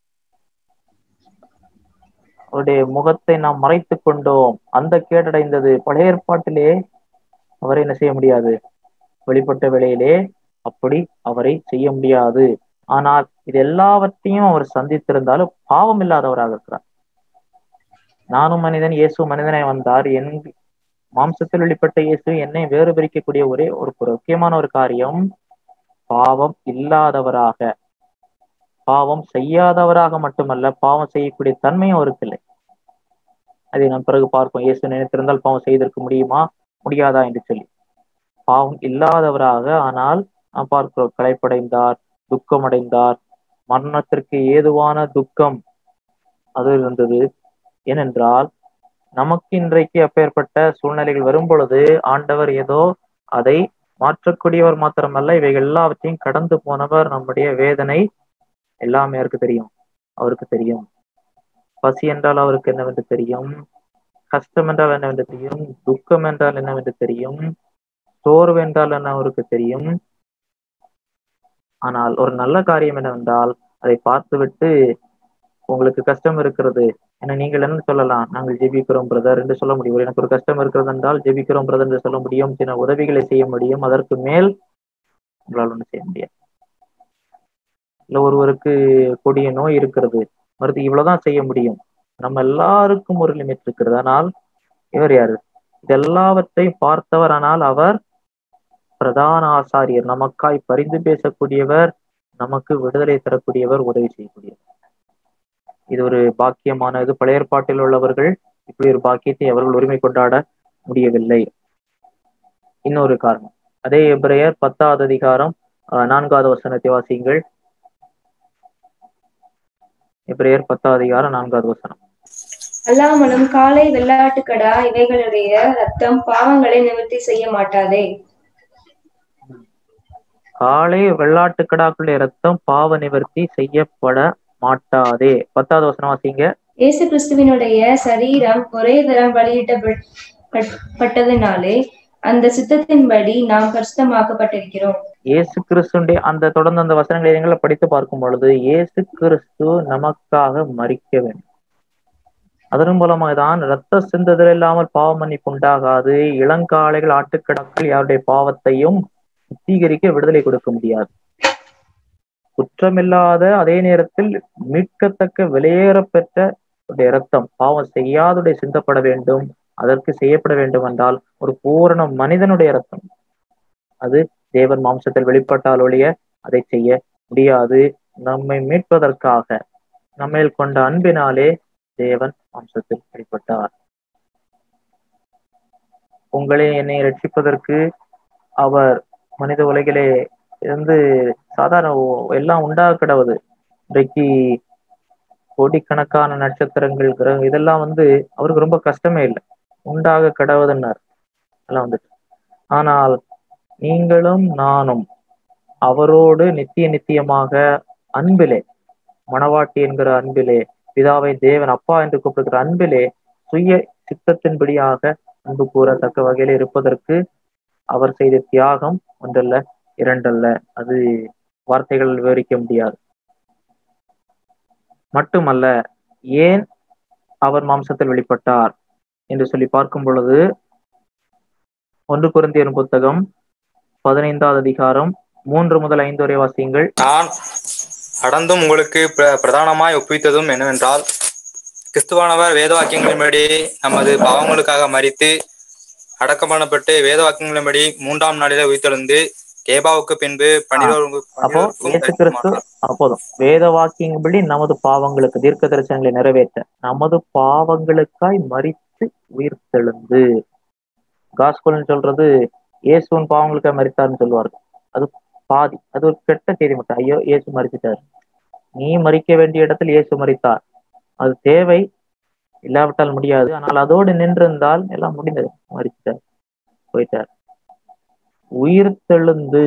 அவருடைய முகத்தை நாம் மறைத்து கொண்டோம், அந்த கேடடைந்தது. பழைய ஏற்பாட்டிலே அவரை என்ன செய்ய முடியாது, வெளிப்பட்ட வேளையிலே அப்படி அவரை செய்ய முடியாது. ஆனால் இது எல்லாவற்றையும் அவர் சந்தித்திருந்தாலும் பாவம் இல்லாதவராக இருக்கிறார். நானும் மனிதன், இயேசு மனிதனை வந்தார். என் மாம்சத்தில் வெளிப்பட்ட இயேசு என்னை வேறு பிரிக்கக்கூடிய ஒரே ஒரு முக்கியமான ஒரு காரியம், பாவம் இல்லாதவராக, பாவம் செய்யாதவராக மட்டுமல்ல, பாவம் செய்யக்கூடிய தன்மையும் அவருக்கு இல்லை. அதை நாம் பிறகு பார்ப்போம். இயேசு நினைத்திருந்தால் பாவம் செய்திருக்க முடியுமா முடியாதா என்று சொல்லி. பாவம் இல்லாதவராக, ஆனால் நாம் பார்க்கிறோம் களைப்படைந்தார், துக்கமடைந்தார், மரணத்திற்கு ஏதுவான துக்கம் அது இருந்தது. ஏனென்றால் நமக்கு இன்றைக்கு அப்பேற்பட்ட சூழ்நிலைகள் வரும் பொழுது ஆண்டவர் ஏதோ அதை மாற்றக்கூடியவர் மாத்திரமல்ல, இவைகள் எல்லாவற்றையும் கடந்து போனவர். நம்முடைய வேதனை எல்லாமே அவருக்கு தெரியும், அவருக்கு தெரியும். பசி என்றால் அவருக்கு என்னவென்று தெரியும், கஷ்டம் என்றால் என்னவென்று தெரியும், துக்கம் என்றால் என்னவென்று தெரியும், சோர்வு என்றால் என்ன அவருக்கு தெரியும். ஆனால் ஒரு நல்ல காரியம் என்னவென்றால் அதை பார்த்துவிட்டு உங்களுக்கு கஷ்டம் இருக்கிறது ஏன்னா நீங்கள் என்ன சொல்லலாம், நாங்கள் ஜெபிக்கிறோம் பிரதர் என்று சொல்ல முடியும். எனக்கு ஒரு கஷ்டம் இருக்கிறது என்றால் ஜெபிக்கிறோம் பிரதர் என்று சொல்ல முடியும், சில உதவிகளை செய்ய முடியும். அதற்கு மேல் உங்களால் ஒன்றும் செய்ய முடியாது. இல்ல ஒருவருக்கு கொடிய நோய் இருக்கிறது, மருத்துவ இவ்வளவுதான் செய்ய முடியும். நம்ம எல்லாருக்கும் ஒரு லிமிட் இருக்கிறது. ஆனால் இவர் யாரு? இதெல்லாவற்றையும் பார்த்தவர். ஆனால் அவர் பிரதான ஆசாரியர், நமக்காய் பரிந்து பேசக்கூடியவர், நமக்கு விடுதலை தரக்கூடியவர், உதவி செய்யக்கூடியவர். இது ஒரு பாக்கியமானது. பழைய ஏற்பாட்டில் உள்ளவர்கள் இப்படி ஒரு பாக்கியத்தை அவர்கள் உரிமை கொண்டாட முடியவில்லை. இன்னொரு காரணம், அதே எபிரேயர் பத்தாவது அதிகாரம் அஹ், நான்காவது வசனத்தை வாசியுங்கள். எபிரேயர் பத்தாவது அதிகாரம் நான்காவது வசனம். அல்லாமலும் காளை வெள்ளாட்டுக்கடா இவைகளுடைய ரத்தம் பாவங்களை நிவர்த்தி செய்ய மாட்டாதே. காளை வெள்ளாட்டுக்கடாக்களுடைய ரத்தம் பாவ நிவர்த்தி செய்யப்பட மாட்டாதே. பத்தாவது வசனம் வாசிங்க. இயேசு கிறிஸ்துவினுடைய சரீரம் ஒரே தரம் பலியிடப்பட்டதினாலே அந்த சித்தத்தின்படி நாம் பரிசுத்தமாக்கப்பட்டிருக்கிறோம். இயேசு கிறிஸ்துடைய அந்த தொடர்ந்து அந்த வசனங்களை நீங்கள் படித்து பார்க்கும் பொழுது இயேசு கிறிஸ்து நமக்காக மரிக்க வேண்டும். அதன் மூலமாகதான் இரத்த சிந்துதல் இல்லாமல் பாவ மன்னிப்பு உண்டாகாது. இளங்காளைகள் ஆட்டுக்கடாக்கள் யாருடைய பாவத்தையும் சுத்திகரிக்க விடுதலை கொடுக்க முடியாது. குற்றமில்லாத அதே நேரத்தில் மீட்கத்தக்க வெளியேற பெற்ற இரத்தம் பாவம் செய்யாதுடைய சிந்தப்பட வேண்டும். அதற்கு செய்யப்பட வேண்டும் என்றால் ஒரு பூரண மனிதனுடைய இரத்தம். அது தேவன் மாம்சத்தில் வெளிப்பட்டால் ஒழிய அதை செய்ய முடியாது. நம்மை மீட்பதற்காக நம்மேல் கொண்ட அன்பினாலே தேவன் மாம்சத்தில் வெளிப்பட்டார். உங்களை என்னை ரட்சிப்பதற்கு அவர் மனித உலகிலே இருந்து சாதாரண எல்லாம் உண்டாக கிடவுது. இன்றைக்கு கோடிக்கணக்கான நட்சத்திரங்கள் கிரகம் இதெல்லாம் வந்து அவருக்கு ரொம்ப கஷ்டமே இல்லை, உண்டாக கிடவுதுன்னார் எல்லாம் வந்துட்டு. ஆனால் நீங்களும் நானும் அவரோடு நித்திய நித்தியமாக அன்பிலே, மணவாட்டி என்கிற அன்பிலே, பிதாவை தேவன் அப்பா என்று கூப்பிடுகிற அன்பிலே சுய சித்தத்தின்படியாக அன்பு கூறத்தக்க வகையில இருப்பதற்கு அவர் செய்த தியாகம் ஒன்றல்ல இரண்டல்ல, அது வார்த்தைகள் விவரிக்க முடியாது. மட்டுமல்ல, ஏன் அவர் மாம்சத்தில் வெளிப்பட்டார் என்று சொல்லி பார்க்கும் பொழுது ஒன்று கொரிந்தியர் புத்தகம் பதினைந்தாவது அதிகாரம் மூன்று முதல் ஐந்து வரை வாசியுங்கள். நான் அடர்ந்தும் உங்களுக்கு பிரதானமாய் ஒப்புவித்ததும் என்னவென்றால், கிறிஸ்துவானவர் வேத வாக்கியங்களின்படி நமது பாவங்களுக்காக மரித்து அடக்கம் பண்ணப்பட்டு வேத வாக்கியங்களின்படி மூன்றாம் நாளிலே உயிர்த்தெழுந்து கேபாவுக்கு பின்பு அப்போதும் வேத வாக்கியங்களின்படி நமது பாவங்களுக்கு தீர்க்க தரிசனங்களை நிறைவேற்ற நமது பாவங்களுக்காய் மரித்து உயிர்த்தெழுந்து, காஸ்பல்னு சொல்றது இயேசுவின் பாவங்களுக்காக மரித்தார்னு சொல்லுவார்கள். அது பாதி, அது ஒரு கெட்ட செய்தி மட்டும். ஐயோ இயேசு மரிச்சிட்டார், நீ மரிக்க வேண்டிய இடத்தில் இயேசு மரித்தார், அது தேவை, இல்லாவிட்டால் முடியாது. ஆனால் அதோடு நின்றிருந்தால் எல்லாம் முடிந்தது. மரிச்சிட்டார், போயிட்டார். உயிர்த்தெழுந்து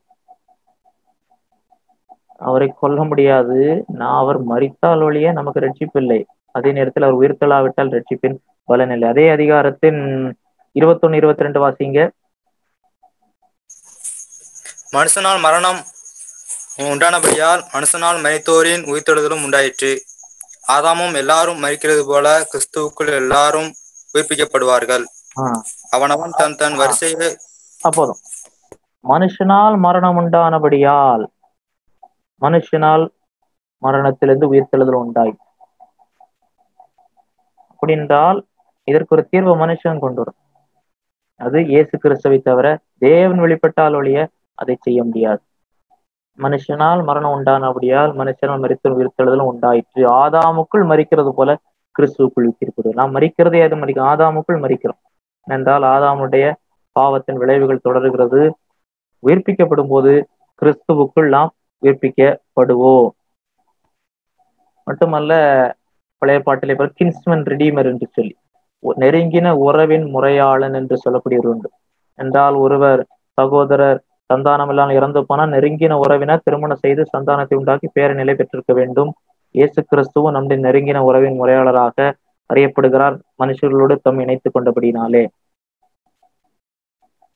அவரை கொல்ல முடியாது. நான் அவர் மரித்தால் ஒழிய நமக்கு ரட்சிப்பு இல்லை. அதே நேரத்தில் அவர் உயிர்த்தெழாவிட்டால் ரட்சிப்பின் பலன் இல்லை. அதே அதிகாரத்தின் இருபத்தொன்னு இருபத்தி ரெண்டு வாசிங்க. மனுஷனால் மரணம் உண்டானபடியால் மனுஷனால் மரித்தோரின் உயிர்த்தெழுதலும் உண்டாயிற்று. ஆதாமும் எல்லாரும் மரிக்கிறது போல கிறிஸ்துவுக்குள் எல்லாரும் உயிர்ப்பிக்கப்படுவார்கள். அவனவன் தன் தன் வரிசையை. அப்போதும் மனுஷனால் மரணம் உண்டானபடியால் மனுஷனால் மரணத்திலிருந்து உயிர்த்தெழுதல் உண்டாய். அப்படி என்றால் இதற்கு ஒரு தீர்வு மனுஷன் கொண்டு வரும். அது இயேசு கிறிஸ்துவை தவிர தேவன் வெளிப்பட்டால் ஒழிய அதை செய்ய முடியாது. மனுஷனால் மரணம் உண்டானபடியால் மனுஷனால் மரித்த உயிர்த்தெழுதலும் உண்டாயிற்று. ஆதாமுக்குள் மரிக்கிறது போல கிறிஸ்துவுக்குள் உயிர்ப்பிக்கப்படுவது. நாம் மரிக்கிறதே அது மறிக்கும், ஆதாமுக்குள் மரிக்கிறோம் என்றால் ஆதாமுடைய பாவத்தின் விளைவுகள் தொடர்கிறது. உயிர்ப்பிக்கப்படும் போது கிறிஸ்துவுக்குள் நாம் உயிர்ப்பிக்கப்படுவோம். மட்டுமல்ல, பழைய பாட்டிலே கின்ஸ்மன் ரிடீமர் என்று சொல்லி நெருங்கின உறவின் முறையாளன் என்று சொல்லக்கூடியவர் உண்டு. என்றால் ஒருவர் சகோதரர் சந்தானம் இல்லாமல் இறந்து போனால் நெருங்கின உறவினர் திருமணம் செய்து சந்தானத்தை உண்டாக்கி பேர நிலை பெற்றிருக்க வேண்டும். இயேசு கிறிஸ்துவும் நம்முடைய நெருங்கின உறவின் முறையாளராக அறியப்படுகிறார், மனுஷர்களோடு தம் இணைத்துக் கொண்டபடினாலே.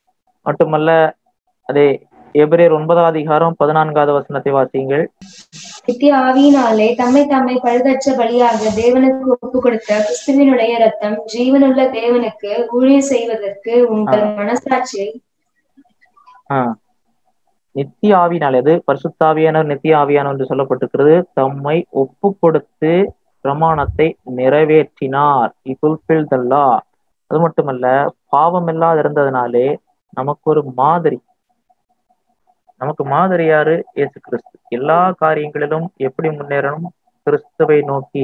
மட்டுமல்ல, அதே எபிரேயர் ஒன்பதாவது அதிகாரம் பதினான்காவது வசனத்தை வாசியுங்கள். நித்திய ஆவியினாலே தம்மை தம்மை பழுதற்ற பலியாக தேவனுக்கு ஒப்பு கொடுத்த கிறிஸ்துவினுடைய ரத்தம் ஜீவனுள்ள தேவனுக்கு ஊழியம் செய்வதற்கு உங்கள் மனசாட்சியை ஆஹ் நித்திய ஆவியினாலே, அது பரிசுத்தாவியானவர் நித்திய ஆவியானவர் என்று சொல்லப்பட்டிருக்கிறது. தம்மை ஒப்பு கொடுத்து பிரமாணத்தை நிறைவேற்றினார். He fulfilled the law. அது மட்டுமல்ல, பாவம் இல்லாத இருந்ததுனாலே நமக்கு ஒரு மாதிரி, நமக்கு மாதிரி யாரு? இயேசு கிறிஸ்து. எல்லா காரியங்களிலும் எப்படி முன்னேறணும்? கிறிஸ்துவை நோக்கி.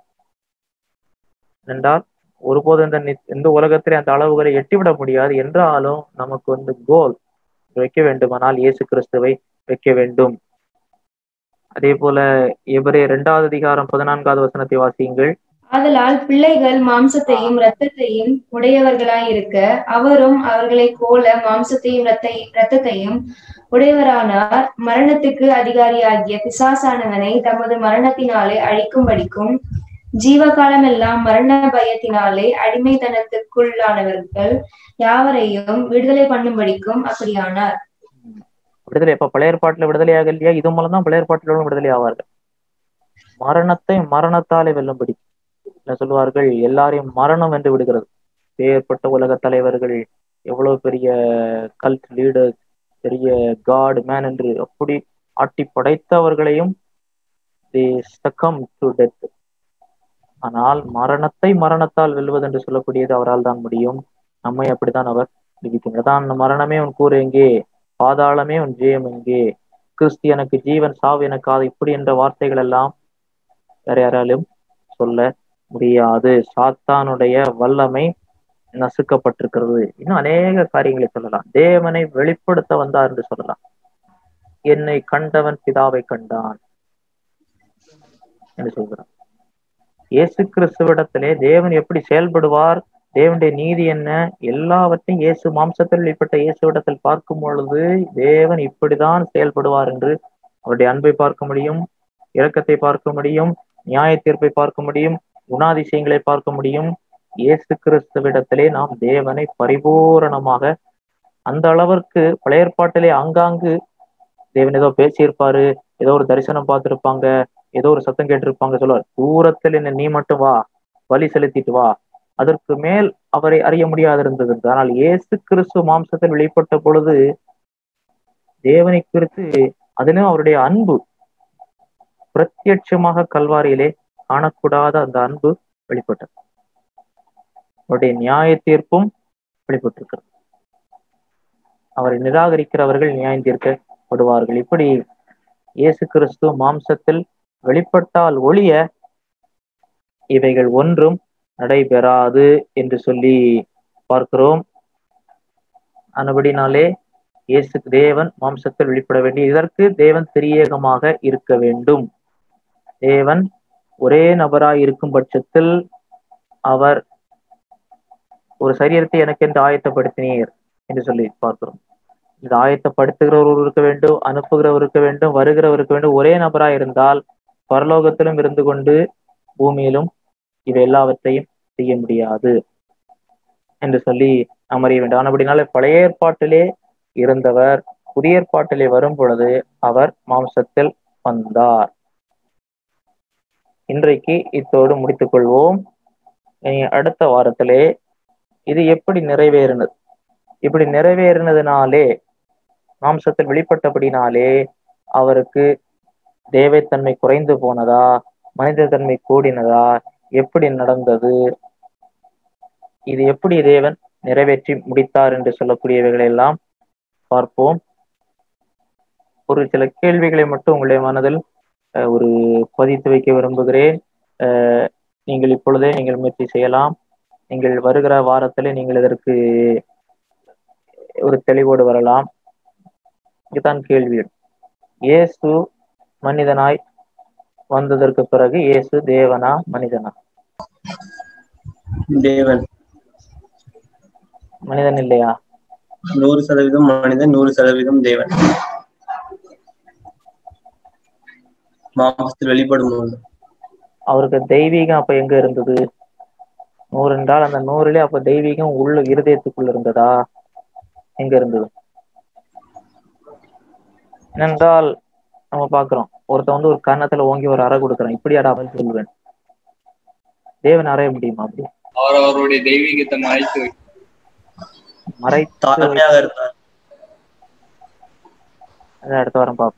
என்றால் ஒருபோதும் இந்த நி- இந்த உலகத்திலே அந்த அளவுகளை எட்டிவிட முடியாது. என்றாலும் நமக்கு வந்து கோல் வைக்க வேண்டுமானால் இயேசு கிறிஸ்துவை வைக்க வேண்டும். அதே போல எபிரேயர் இரண்டாவது அதிகாரம் பதினான்காவது வசனத்தை வாசியுங்கள். ஆதலால் பிள்ளைகள் மாம்சத்தையும் இரத்தத்தையும் உடையவர்களாயிருக்க அவரும் அவர்களைப் போல மாம்சத்தையும் இரத்தை இரத்தத்தையும் உடையவரானார். மரணத்துக்கு அதிகாரியாகிய பிசாசானவனை தமது மரணத்தினாலே அழிக்கும்படிக்கும் ஜீவகாலமெல்லாம் மரண பயத்தினாலே அடிமைத்தனத்துக்குள்ளானவர்கள் யாவரையும் விடுதலை பண்ணும்படிக்கும் அப்படியானார். விடுதலை இப்ப பழைய ஏற்பாட்டுல விடுதலையாக இல்லையா? இது மூலம் தான் பழைய ஏற்பாட்டிலும் விடுதலை ஆவார்கள். மரணத்தை மரணத்தாலே வெல்லும்படி என்ன சொல்லுவார்கள்? எல்லாரையும் மரணம் என்று விடுகிறது. பேர்பட்ட உலக தலைவர்கள், எவ்வளவு பெரிய கல்ட் லீடர்ஸ், பெரிய காட் மேன் என்று அப்படி ஆட்டி படைத்தவர்களையும் they succumb to death. ஆனால் மரணத்தை மரணத்தால் வெல்வது என்று சொல்லக்கூடியது அவரால் தான் முடியும். நம்மை அப்படித்தான் அவர் விதிக்கின்றார். தான் மரணமே உன் கூறு எங்கே, பாதாளமே உன் ஜெயம் எங்கே, கிறிஸ்து எனக்கு ஜீவன், சாவு எனக்கு ஆது, இப்படி என்ற வார்த்தைகள் எல்லாம் வேற யாராலும் சொல்ல முடியாது. சாத்தானுடைய வல்லமை நசுக்கப்பட்டிருக்கிறது. இன்னும் அநேக காரியங்களை சொல்லலாம். தேவனை வெளிப்படுத்த வந்தார் என்று சொல்லலாம். என்னை கண்டவன் பிதாவை கண்டான் என்று சொல்கிறான். இயேசு கிறிஸ்துவிடத்திலே தேவன் எப்படி செயல்படுவார், தேவனுடைய நீதி என்ன, எல்லாவற்றையும் இயேசு மாம்சத்தில் வெளிப்பட்ட இயேசுவிடத்தில் பார்க்கும் பொழுது தேவன் இப்படிதான் செயல்படுவார் என்று அவருடைய அன்பை பார்க்க முடியும், இரக்கத்தை பார்க்க முடியும், நியாய தீர்ப்பை பார்க்க முடியும், குணாதிசயங்களை பார்க்க முடியும். இயேசு கிறிஸ்துவிடத்திலே நாம் தேவனை பரிபூரணமாக அந்த அளவிற்கு பழைய ஏற்பாட்டிலே ஆங்காங்கு தேவன் ஏதோ பேசியிருப்பாரு, ஏதோ ஒரு தரிசனம் பார்த்திருப்பாங்க, ஏதோ ஒரு சத்தம் கேட்டிருப்பாங்க, சொல்லுவார் தூரத்தில் என்ன நீ மட்டும் வா, பலி செலுத்திட்டு வா. அதற்கு மேல் அவரை அறிய முடியாது இருந்தது. ஆனால் இயேசு கிறிஸ்து மாம்சத்தில் வெளிப்பட்ட பொழுது தேவனை குறித்து, அதிலும் அவருடைய அன்பு பிரத்யட்சமாக கல்வாரியிலே காணக்கூடாத அந்த அன்பு வெளிப்பட்டது. அவருடைய நியாய தீர்ப்பும் வெளிப்பட்டிருக்கிறது. அவரை நிராகரிக்கிறவர்கள் நியாயம் தீர்க்கப்படுவார்கள். இப்படி இயேசு கிறிஸ்து மாம்சத்தில் வெளிப்பட்டால் ஒழிய இவைகள் ஒன்றும் நடைபெறாது என்று சொல்லி பார்க்கிறோம். ஆனபடினாலே இயேசு தேவன் மாம்சத்தில் வெளிப்பட வேண்டிய, இதற்கு தேவன் திரியேகமாக இருக்க வேண்டும். தேவன் ஒரே நபராய் இருக்கும் பட்சத்தில் அவர் ஒரு சரீரத்தை எனக்கென்று ஆயத்தப்படுத்தினீர் என்று சொல்லி பார்க்கிறோம். இது ஆயத்தப்படுத்துகிறவர் இருக்க வேண்டும், அனுப்புகிறவர் இருக்க வேண்டும், வருகிறவர் இருக்க வேண்டும். ஒரே நபராய் இருந்தால் பரலோகத்திலும் இருந்து கொண்டு பூமியிலும் இவை எல்லாவற்றையும் செய்ய முடியாது என்று சொல்லி நாம் அறிய வேண்டும். அப்படினால பழைய ஏற்பாட்டிலே இருந்தவர் புதிய ஏற்பாட்டிலே வரும் பொழுது அவர் மாம்சத்தில் வந்தார். இன்றைக்கு இத்தோடு முடித்துக் கொள்வோம். அடுத்த வாரத்திலே இது எப்படி நிறைவேறினது, இப்படி நிறைவேறினதுனாலே, மாம்சத்தில் வெளிப்பட்டபடினாலே அவருக்கு தேவைத்தன்மை குறைந்து போனதா, மனித தன்மை கூடினதா, எப்படி நடந்தது, இது எப்படி தேவன் நிறைவேற்றி முடித்தார் என்று சொல்லக்கூடியவைகளை எல்லாம் பார்ப்போம். ஒரு சில கேள்விகளை மட்டும் உங்களுடைய மனதில் ஒரு பதித்து வைக்க விரும்புகிறேன். அஹ் நீங்கள் இப்பொழுதே நீங்கள் முயற்சி செய்யலாம். நீங்கள் வருகிற வாரத்திலே நீங்கள் இதற்கு ஒரு தெளிவோடு வரலாம். இதுதான் கேள்வி. இயேசு மனிதனாய் வந்ததற்கு பிறகு இயேசு தேவனா மனிதனா? தேவன். மனிதன் இல்லையா? நூறு சதவீதம் மனிதன், நூறு சதவீதம் தேவன். மாம்சத்தில் வெளிப்படும் போது அவருக்கு தெய்வீகம் அப்ப எங்க இருந்தது? நூறு என்றால் அந்த நூறிலே அப்ப தெய்வீகம் உள்ள இருதயத்துக்குள்ள இருந்ததா, எங்க இருந்தது? ஏனென்றால் நம்ம பாக்குறோம். ஒருத்தன் வந்து ஒரு கன்னத்துல ஓங்கி ஒரு அறை கொடுக்குறான், இப்படி அடா பதில் சொல்லுவேன். தேவன் அறைய முடியுமா? அப்படி அவர் அவருடைய தெய்வீகத்தை மறைத்து வை- மறைத்து தாழ்மையாக இருந்தார். அதை அடுத்த வாரம் பார்ப்போம்.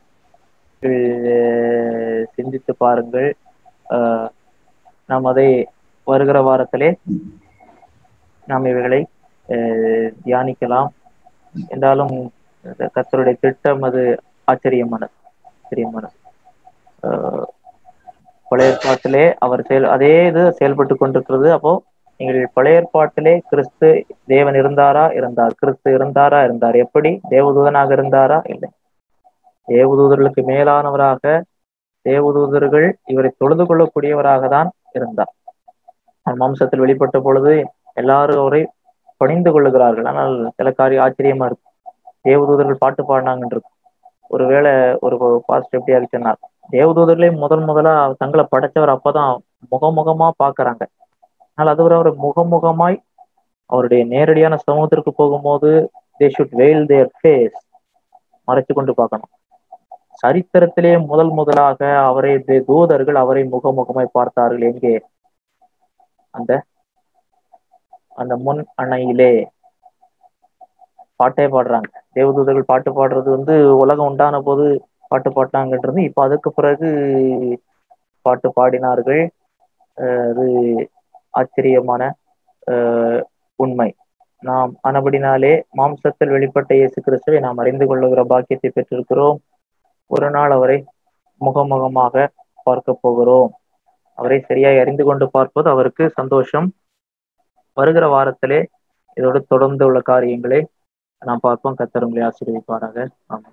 அஹ் சிந்தித்து பாருங்கள். அஹ் நாம் அதை வருகிற வாரத்திலே நாம் இவைகளை அஹ் தியானிக்கலாம். என்றாலும் இந்த கர்த்தருடைய திட்டம் அது ஆச்சரியமானது ஆச்சரியமானது. அஹ் பழைய ஏற்பாட்டிலே அவர் செயல் அதே இது செயல்பட்டு கொண்டிருக்கிறது. அப்போ நீங்கள் பழைய ஏற்பாட்டிலே கிறிஸ்து தேவன் இருந்தாரா? இருந்தார். கிறிஸ்து இருந்தாரா? இருந்தார். எப்படி? தேவதூதனாக இருந்தாரா? இல்லை. தேவதூதர்களுக்கு மேலானவராக, தேவதூதர்கள் இவரை தொழுது கொள்ளக்கூடியவராக தான் இருந்தார். அவர் மாம்சத்தில் வெளிப்பட்ட பொழுது எல்லாரும் அவரை பணிந்து கொள்ளுகிறார்கள். ஆனால் சில காரியம் ஆச்சரியமா இருக்கு. தேவதூதர்கள் பாட்டு பாடினாங்கன்னு இருக்கு. ஒருவேளை ஒரு பாஸ்ட் எப்படியா சொன்னார், தேவதூதர்களே முதல் முதலா தங்களை படைச்சவர் அப்பதான் முகமுகமா பாக்குறாங்க. ஆனால் அது ஒரு அவர் முகமுகமாய் அவருடைய நேரடியான சமூகத்திற்கு போகும்போது தே ஷுட் வெயில் தேர் ஃபேஸ், மறைச்சு கொண்டு பார்க்கணும். சரித்திரத்திலே முதல் முதலாக அவரை தூதர்கள் அவரை முகமுகமாய் பார்த்தார்கள். எங்கே? அந்த அந்த முன் அணையிலே. பாட்டே பாடுறாங்க. தேவதூதர்கள் பாட்டு பாடுறது வந்து உலகம் உண்டான போது பாட்டு பாட்டாங்கன்றது. இப்ப அதுக்கு பிறகு பாட்டு பாடினார்கள். அது ஆச்சரியமான அஹ் உண்மை. நாம் ஆனபடினாலே மாம்சத்தில் வெளிப்பட்ட இயேசு கிறிஸ்துவை நாம் அறிந்து கொள்ளுகிற பாக்கியத்தை பெற்றிருக்கிறோம். ஒரு நாள் அவரை முகமுகமாக பார்க்க போகிறோம். அவரை சரியாய் அறிந்து கொண்டு பார்ப்பது அவருக்கு சந்தோஷம். வருகிற வாரத்திலே இதோடு தொடர்ந்து உள்ள காரியங்களை நாம் பார்ப்போம். கர்த்தர் உங்களை ஆசீர்வதிப்பாராக. ஆமாம்.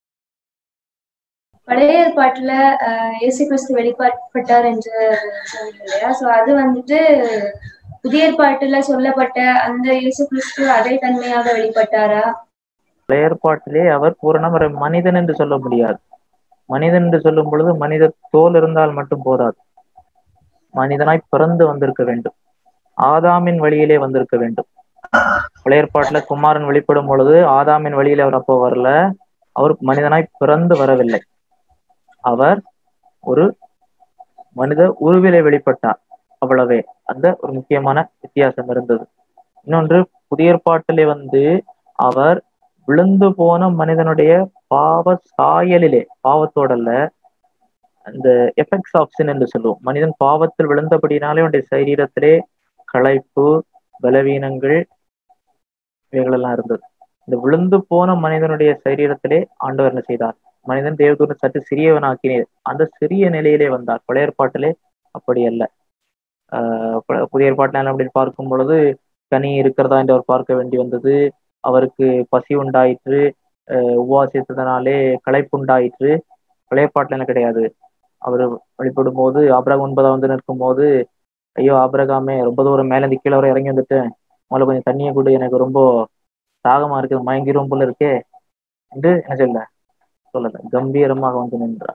பழைய ஏற்பாட்டுல ஆஹ் இயேசு கிறிஸ்து வெளிப்பட்டார் என்று சொன்னீங்க இல்லையா? சோ அது வந்துட்டு புதிய ஏற்பாட்டுல சொல்லப்பட்ட அந்த இயேசு கிறிஸ்து அதே தன்மையாக வெளிப்பட்டாரா? பழைய ஏற்பாட்டிலே அவர் பூரண ஒரு மனிதன் என்று சொல்ல முடியாது. மனிதன் என்று சொல்லும் பொழுது மனித தோல் இருந்தால் மட்டும் போதாது. மனிதனாய் பிறந்து வந்திருக்க வேண்டும். ஆதாமின் வழியிலே வந்திருக்க வேண்டும். பழைய ஏற்பாட்டுல குமாரன் வெளிப்படும் பொழுது ஆதாமின் வழியில அவர் அப்போ வரல. அவர் மனிதனாய் பிறந்து வரவில்லை. அவர் ஒரு மனித உருவிலே வெளிப்பட்டார். அவ்வளவே. அந்த ஒரு முக்கியமான வித்தியாசம் இருந்தது. இன்னொன்று, புதிய ஏற்பாட்டிலே வந்து அவர் விழுந்து போன மனிதனுடைய பாவ சாயலிலே, பாவத்தோடல்ல, அந்த எஃபெக்ட்ஸ் ஆஃப் சின் என்று சொல்லுவோம். மனிதன் பாவத்தில் விழுந்தபடினாலே அவனுடைய சரீரத்திலே களைப்பு, பலவீனங்கள், இவைகளெல்லாம் இருந்தது. இந்த விழுந்து போன மனிதனுடைய சரீரத்திலே ஆண்டவர் என்ன செய்தார்? மனிதன் தேவதூதன் சற்று சிறியவனாக்கினேன், அந்த சிறிய நிலையிலே வந்தார். பழைய ஏற்பாட்டிலே அப்படி அல்ல. ஆஹ் புதிய ஏற்பாட்டில் அப்படின்னு பார்க்கும் பொழுது கனி இருக்கிறதா என்று அவர் பார்க்க வேண்டி வந்தது. அவருக்கு பசி உண்டாயிற்று, அஹ் உபவாசித்ததனாலே களைப்பு உண்டாயிற்று. பழைய ஏற்பாட்டில் என்ன கிடையாது. அவர் வழிபடும் போது ஆபிரகாம் ஒன்பதாம் வந்து நிற்கும் போது, ஐயோ ஆபிரகாமே, ரொம்ப தூரம் மேலேந்து கீழே வரை இறங்கி வந்துட்டேன், முதல்ல கொஞ்சம் தண்ணியை கூட, எனக்கு ரொம்ப தாகமா இருக்குது, மயங்கிரும் போல இருக்கே என்று என்ன சொல்ல சொல்லல, கம்பீரமாக வந்து நின்றார்.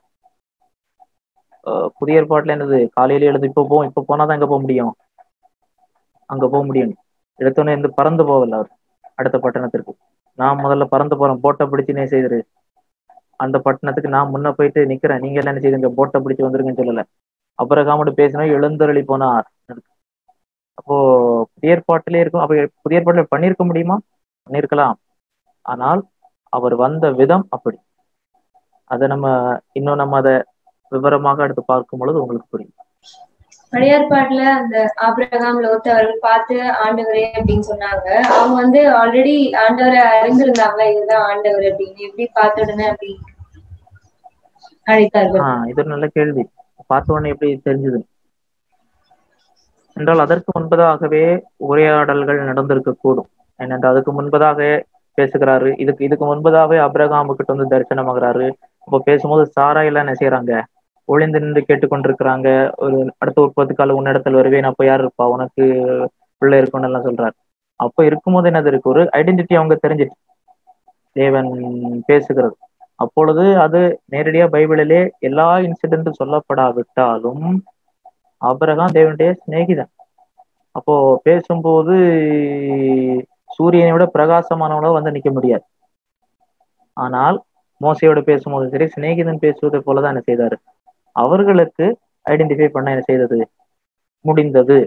புதிய ஏற்பாட்டுல என்னது, காலையில எழுந்து இப்போ போவோம், இப்போ போனாதான் எங்க போக முடியும், அங்க போக முடியும். எடுத்தோடனே இருந்து பறந்து போகல அவர் அடுத்த பட்டணத்திற்கு. நான் முதல்ல பறந்து போறேன், போட்டை பிடிச்சு நே செய்திரு, அந்த பட்டணத்துக்கு நான் முன்ன போயிட்டு நிக்கிறேன், நீங்க எல்லாம் என்ன செய்யுங்க, போட்டை பிடிச்சு வந்துருங்கன்னு சொல்லல. அபிரகாமோடு பேசினா எழுந்தருளி போனார். அப்போ புதிய ஏற்பாட்டிலே இருக்கும். அப்ப புதிய ஏற்பாட்டில் பண்ணியிருக்க முடியுமா? பண்ணியிருக்கலாம். ஆனால் அவர் வந்த விதம் அப்படி. அதை நம்ம இன்னும் நம்ம அதை விவரமாக அடுத்து பார்க்கும் பொழுது உங்களுக்கு புரியும். பழைய ஏற்பாட்டுல அந்த ஆபிரகாம், லோத் அவர்கள் பார்த்து ஆண்டவரே அப்படின்னு சொன்னாங்க. அவங்க வந்து ஆல்ரெடி ஆண்டவரை அறிந்திருந்தாங்களா, இதுதான் ஆண்டவர் அப்படின்னு? எப்படி பார்த்த உடனே அப்படி அழைத்தார்கள்? ஆஹ் இது ஒரு நல்ல கேள்வி. பார்த்த உடனே எப்படி தெரிஞ்சது என்றால், அதற்கு முன்பதாகவே உரையாடல்கள் நடந்திருக்க கூடும். ஏனென்றால் அதுக்கு முன்பதாக பேசுகிறாரு. இதுக்கு இதுக்கு முன்பதாகவே அபிரகாமுக்கிட்ட வந்து தரிசனமாகிறாரு. அப்போ பேசும்போது சாரா எல்லாம் என்ன செய்யறாங்க, ஒளிந்து நின்று கேட்டுக்கொண்டிருக்கிறாங்க. ஒரு அடுத்த ஒரு பத்து கால உன்னிடத்தில் வருவேன், அப்போ யார் இருப்பா, உனக்கு பிள்ளை இருக்கும்னு எல்லாம் சொல்றாரு. அப்போ இருக்கும்போது என்னது இருக்கு, ஒரு ஐடென்டிட்டி அவங்க தெரிஞ்சிட்டு தேவன் பேசுகிறது. அப்பொழுது அது நேரடியா பைபிளிலே எல்லா இன்சிடென்ட்டும் சொல்லப்படாவிட்டாலும் ஆபிரகாம் தேவனுடைய சிநேகிதன். அப்போ பேசும்போது சூரியனை விட பிரகாசமானவனோ வந்து நிக்க முடியாது. ஆனால் மோசையோட பேசும்போது சரி, சிநேகிதன் பேசுவதை போலதான் என்ன செய்தாரு, அவர்களுக்கு ஐடென்டிஃபை பண்ண என்ன செய்தது முடிந்தது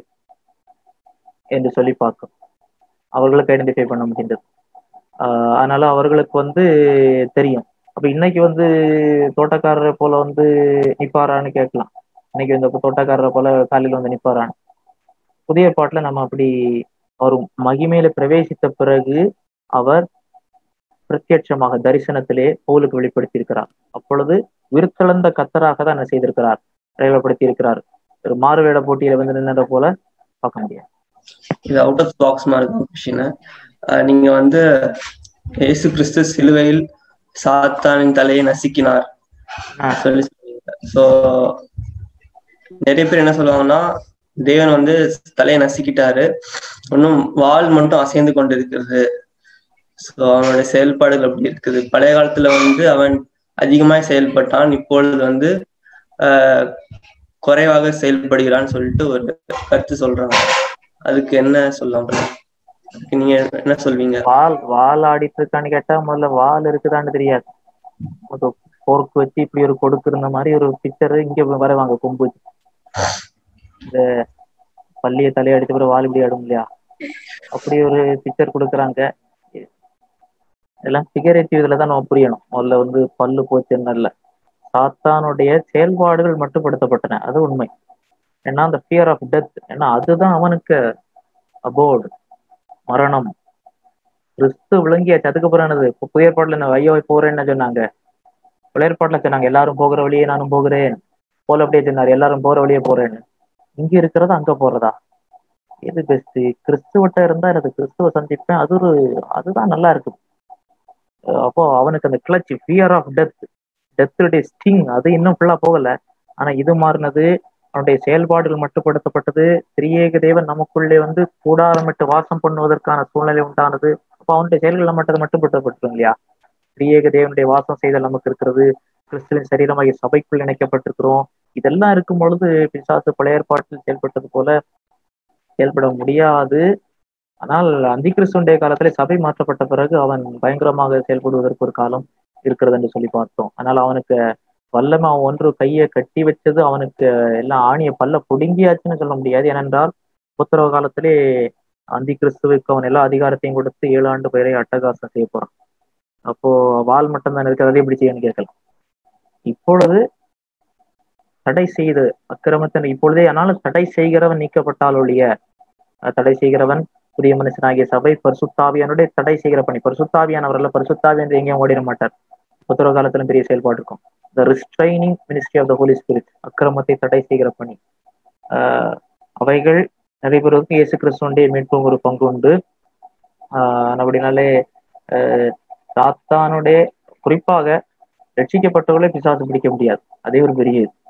என்று சொல்லி பார்க்கும். அவர்களுக்கு ஐடென்டிஃபை பண்ண முடிந்தது. ஆஹ் அதனால அவர்களுக்கு வந்து தெரியும். அப்ப இன்னைக்கு வந்து தோட்டக்காரரை போல வந்து நிப்பாரான்னு கேட்கலாம். இன்னைக்கு இந்த தோட்டக்காரரை போல காலையில் வந்து நிப்பாரான்னு. புதிய பாட்டுல நம்ம அப்படி அவர் மகிமையில பிரவேசித்த பிறகு அவர் பிரத்யட்சமாக தரிசனத்திலே பவுலுக்கு வெளிப்படுத்தி இருக்கிறார். அப்பொழுது விருத்தளந்த கத்தராக தான் என்ன செய்திருக்கிறார், பிரயோகப்படுத்தி இருக்கிறார். ஒரு மாறுவேட போட்டியில வந்து நின்னதை போல பார்க்க முடியாது. இது அவுட் ஆஃப் பாக்ஸ் மாதிரி கொஸ்டின். நீங்க வந்து இயேசு கிறிஸ்து சிலுவையில் சாத்தானின் தலையை நசுக்கினார் சொல்லி சொல்லுவீங்க. ஸோ நிறைய பேர் என்ன சொல்லுவாங்கன்னா, தேவன் வந்து தலையை நசுக்கிட்டாரு, இன்னும் வால் மட்டும் அசைந்து கொண்டு இருக்கிறது. ஸோ அவனுடைய செயல்பாடுகள் அப்படி இருக்குது. பழைய காலத்துல வந்து அவன் அதிகமாக செயல்பட்டான், இப்பொழுது வந்து ஆஹ் குறைவாக செயல்படுகிறான்னு சொல்லிட்டு ஒரு கருத்து சொல்றாங்க. அதுக்கு என்ன சொல்லலாம்? அதுக்கு நீங்க என்ன சொல்வீங்க? வால் வால் ஆடிட்டு இருக்கான்னு கேட்டா முதல்ல வால் இருக்குதான்னு தெரியாது. போர்க்கு வச்சு இப்படி ஒரு கொடுக்குற மாதிரி ஒரு பிக்சர் இங்க வரவாங்க, கொம்பு வச்சு இந்த பள்ளியை தலையடிச்ச பிறகு வால் இப்படி ஆடும் இல்லையா, அப்படி ஒரு பிக்சர் கொடுக்குறாங்க. எல்லாம் ஃபிகரேட்டிவ் இதுல தான் நம்ம புரியணும். முதல்ல வந்து பல்லு போச்சுன்னு இல்லை, சாத்தானுடைய செயல்பாடுகள் மட்டுப்படுத்தப்பட்டன, அது உண்மை. ஏன்னா அந்த ஃபியர் ஆஃப் டெத், ஏன்னா அதுதான் அவனுக்கு அபோர்டு, மரணம். கிறிஸ்து விளங்கியாச்சு. அதுக்கப்புறம் என்னது, இப்போ புதிய ஏற்பாட்டுல என்ன ஐயோ போறேன்னு சொன்னாங்க, பழைய ஏற்பாட்டுல சொன்னாங்க எல்லாரும் போகிற வழியே நானும் போகிறேன் போல, அப்படியே சொன்னார் எல்லாரும் போற வழியே போறேன்னு. இங்க இருக்கிறதா அங்க போறதா, எது பெஸ்ட்? கிறிஸ்துவட்ட இருந்தா எனக்கு கிறிஸ்துவ சந்திப்பேன், அது ஒரு அதுதான் நல்லா இருக்கு. அப்போ அவனுக்கு அந்த கிளச், ஃபியர் ஆஃப் டெத், டெத்துடைய ஸ்டிங் அது இன்னும் ஃபுல்லா போகல. ஆனா இது மாறினது, அவனுடைய செயல்பாடுகள் மட்டுப்படுத்தப்பட்டது. திரியேக தேவன் நமக்குள்ளே வந்து கூடாரமிட்டு வாசம் பண்ணுவதற்கான சூழ்நிலை உண்டானது. அப்போ அவனுடைய செயல்கள் மட்டும் மட்டுப்படுத்தப்பட்டிருக்கும் இல்லையா. திரியேக தேவனுடைய வாசம் செய்தல் நமக்கு இருக்கிறது, கிறிஸ்துவின் சரீரமாகிய சபைக்குள் இணைக்கப்பட்டிருக்கிறோம். இதெல்லாம் இருக்கும் பொழுது பிசாசு பழைய ஏற்பாட்டில் செயல்பட்டது போல செயல்பட முடியாது. ஆனால் அந்தி கிறிஸ்துடைய காலத்திலே சபை மாற்றப்பட்ட பிறகு அவன் பயங்கரமாக செயல்படுவதற்கு ஒரு காலம் இருக்கிறது என்று சொல்லி பார்த்தோம். அதனால அவனுக்கு வல்லமை, அவன் ஒன்று கையை கட்டி வச்சது அவனுக்கு எல்லாம் ஆணிய பல்ல புடுங்கியாச்சுன்னு சொல்ல முடியாது. ஏனென்றால் உத்தரவு காலத்திலே அந்தி கிறிஸ்துவுக்கு அவன் எல்லா அதிகாரத்தையும் கொடுத்து ஏழு ஆண்டு பேரை அட்டகாசம் செய்ய போறான். அப்போ வால் மட்டும் தான் இருக்கு, அதை எப்படி செய்யணும்னு கேட்கலாம். இப்பொழுது தடை செய்து அக்கிரமத்தின் இப்பொழுதே, ஆனாலும் தடை செய்கிறவன் நீக்கப்பட்டால் ஒழிய, தடை செய்கிறவன் புதிய மனுஷனாகிய சபை பரிசுத்தாவியானுடைய தடை செய்கிற பணி, பரிசுத்தாவியானவர்கள் பரிசுத்தாவி என்று எங்கேயும் ஓடிட மாட்டார். உத்தரவு காலத்திலும் பெரிய செயல்பாடு இருக்கும். The restraining ministry of the Holy Spirit, அக்கிரமத்தை தடை செய்கிற பணி. ஆஹ் அவைகள் நடைபெறுவதற்கு இயேசு கிறிஸ்துவனுடைய மீட்பும் ஒரு பங்கு உண்டு. ஆஹ் அப்படினாலே அஹ் சாத்தானுடைய குறிப்பாக ரட்சிக்கப்பட்டவர்களே பிசாசு பிடிக்க முடியாது. அதே ஒரு பெரிய இது.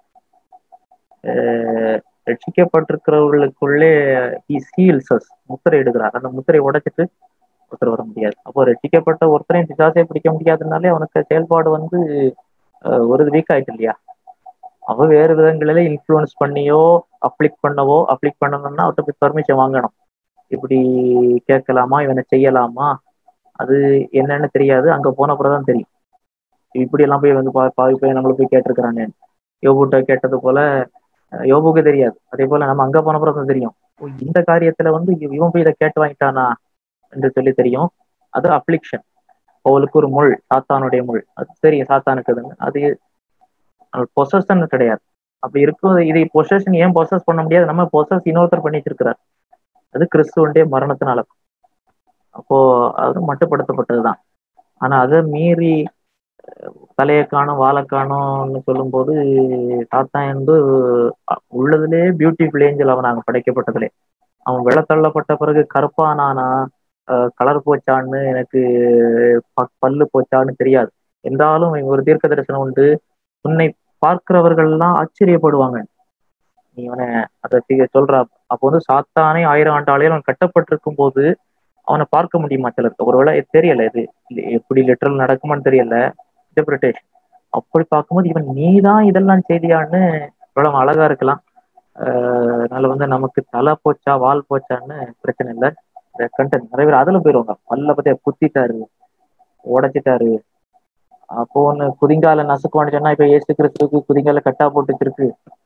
ரட்சிக்கப்பட்டிருக்கிறவர்களுக்குள்ளே முத்திரை இடுகிறார், அந்த முத்திரை உடைச்சிட்டு ஒருத்தர் வர முடியாது. அப்போ ரட்சிக்கப்பட்ட ஒருத்தரையும் பிசாசே பிடிக்க முடியாதுனாலே அவனுக்கு செயல்பாடு வந்து ஒரு வீக் ஆயிட்டு இல்லையா. அவ வேறு விதங்களில இன்ஃப்ளூயன்ஸ் பண்ணியோ அப்ளிக் பண்ணவோ அப்ளிக் பண்ணணும்னா அவர்கிட்ட பர்மிஷன் வாங்கணும். இப்படி கேட்கலாமா, இவனை செய்யலாமா, அது என்னன்னு தெரியாது. அங்க போன அப்புறம் தெரியும். இப்படி எல்லாம் போய் வந்து பாவி போய் நம்மள போய் கேட்டிருக்கிறாங்க. யோபுட்ட கேட்டது போல யோபுக்கு தெரியாது. அதே போல நம்ம அங்க போன அப்புறம் தெரியும், இந்த காரியத்துல வந்து இவன் போய் இதை கேட்டு வாங்கிட்டானா என்று சொல்லி தெரியும். அது அப்ளிக்ஷன். அவளுக்கு ஒரு முள், சாத்தானுடைய முள், அது தெரியும் சாத்தானுக்குதுன்னு. அது பொசஷன் கிடையாது. அப்படி இருக்கும். இதை பொசஷன் ஏன் பொசஸ் பண்ண முடியாது, நம்ம பொசஸ் இன்னொருத்தர் பண்ணி வச்சிருக்கிறார், அது கிறிஸ்துவனுடைய மரணத்தினால. அப்போ அது மட்டுப்படுத்தப்பட்டதுதான். ஆனா அதை மீறி தலையை காணும் வாழை காணும்னு சொல்லும் போது, சாத்தான் என்று உள்ளதுலே பியூட்டிஃபுல் ஏஞ்சல் அவன் நாங்க படைக்கப்பட்டதுலே. அவன் வெள்ள தள்ளப்பட்ட பிறகு கருப்பானானா கலர் போச்சான்னு எனக்கு பல்லு போச்சான்னு தெரியாது. என்றாலும் ஒரு தீர்க்க தரிசனம் உண்டு, உன்னை பார்க்கிறவர்கள் எல்லாம் ஆச்சரியப்படுவாங்க நீ அவனை அதை சொல்றா. அப்போ வந்து சாத்தானே ஆயிரம் ஆண்டாலே அவன் கட்டப்பட்டிருக்கும் போது அவனை பார்க்க முடியுமா சிலருக்கு? ஒருவேளை தெரியல, இது எப்படி லிட்டரல் நடக்குமான்னு தெரியல, இன்டர்பிரிட்டேஷன். அப்படி பார்க்கும்போது இவன் நீதான் இதெல்லாம் செய்தியான்னு இவ்வளவு அழகா இருக்கலாம். ஆஹ் அதனால வந்து நமக்கு தலை போச்சா வால் போச்சான்னு பிரச்சனை இல்லை. கண்டென்ட் நிறைய பேர் அதுல போயிருவாங்க. பல்ல பத்தியா குத்திட்டாரு, உடைச்சிட்டாரு, அப்போ ஒண்ணு குதிங்கால நசுக்குவான்னு சொன்னா இப்ப ஏசு கிறிஸ்துவுக்கு குதிங்கால கட்டா போட்டு இருக்கு.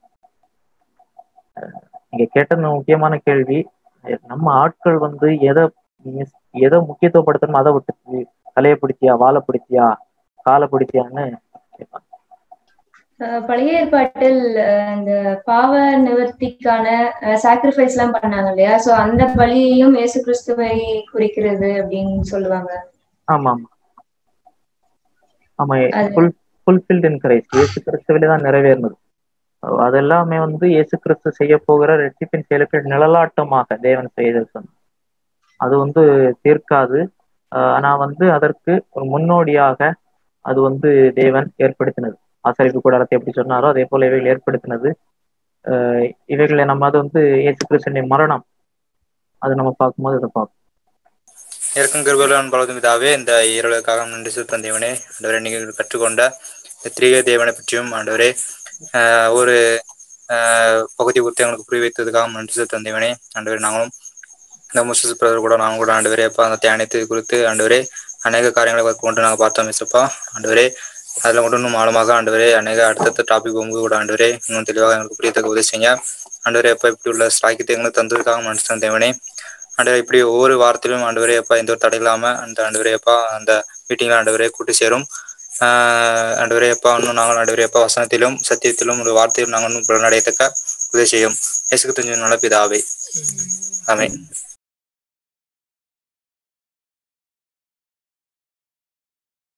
நீங்க கேட்டது முக்கியமான கேள்வி. நம்ம ஆட்கள் வந்து எதை எதை முக்கியத்துவப்படுத்தணும் அதை விட்டு தலையை பிடிச்சியா வாழை பிடிச்சியா காலை பிடிச்சியான்னு கேட்பாங்க. பழைய ஏற்பாட்டில் இந்த பாவ நிவர்த்திக்கான சாக்ரிஃபைஸ் எல்லாம் பண்ணாங்க இல்லையா? சோ அந்த பலியையும் இயேசு கிறிஸ்துவை குறிக்கிறது அப்படின்னு சொல்லுவாங்க. ஆமா ஆமா ஆமா ஃபுல்ஃபில்ட் இன் கிரைஸ்ட், இயேசு கிறிஸ்துவிலே தான் நிறைவேறினது. அதெல்லாமே வந்து இயேசு கிறிஸ்து செய்ய போகிற ரட்சிப்பின் செயலுக்கு நிழலாட்டமாக தேவன் செய்தது. அது வந்து தீர்க்காது. ஆனா வந்து அதற்கு ஒரு முன்னோடியாக அது வந்து தேவன் ஏற்படுத்தினது. ஆசரிப்பு கூடாரத்தை எப்படி சொன்னாரோ அதே போல இவைகள் ஏற்படுத்தினது. அஹ் இவைகளை நம்ம அது வந்து இயேசு கிறிஸ்துவின் மரணம் அது நம்ம பார்க்கும்போது அதை பார்ப்போம். இறக்கும் கிருபையுள்ள பலவதும் இதாவே இந்த ஈரலுக்காக நன்றி செலுத்தும் தேவனே. ஆண்டவரே, நீங்கள் கற்றுக்கொண்ட இந்த திரிய தேவனை பற்றியும் ஆண்டவரே ஆஹ் ஒரு ஆஹ் பகுதி குறித்து எங்களுக்கு புரிய வைத்ததுக்காக நன்றி செலுத்தும் தேவனே. ஆண்டவரே, நாங்களும் இந்த முஸ்லிம் பிரதர் கூட நாங்கள் கூட ஆண்டவரே அப்பா அந்த தியானத்தை குறித்து ஆண்டவரே அநேக காரியங்களை கொண்டு நாங்கள் பார்த்தோம் மிஸ்ப்பா. ஆண்டவரே அதில் கொண்டு இன்னும் ஆழமாக ஆண்டவரே அநேக அடுத்தடுத்த டாபிக் போகும்போது கூட ஆண்டவரே இன்னும் தெளிவாக எங்களுக்கு புரியத்தக்க உதவி செய்யுங்க. ஆண்டவரே அப்பா இப்படி உள்ள ஸ்லாக்கியத்தை எங்களுக்கு தந்ததுக்காக நன்றி செலுத்தும் தேவனே. ஆண்டவரே இப்படி ஒவ்வொரு வாரத்திலும் ஆண்டவரே அப்பா எந்த ஒரு தடை இல்லாமல் அந்த ஆண்டவரே அப்பா அந்த மீட்டிங்ல ஆண்டவரே கூட்டி சேரும். ஆஹ் ஆண்டவரே அப்பா இன்னும் நாங்கள் ஆண்டவரே அப்பா வசனத்திலும் சத்தியத்திலும் ஒரு வார்த்தையிலும் நாங்கள் இன்னும் புலனடையத்தக்க உதவி செய்யும். இயேசுக்கு தெரிஞ்ச நல்ல பிதாவே, ஆமென்.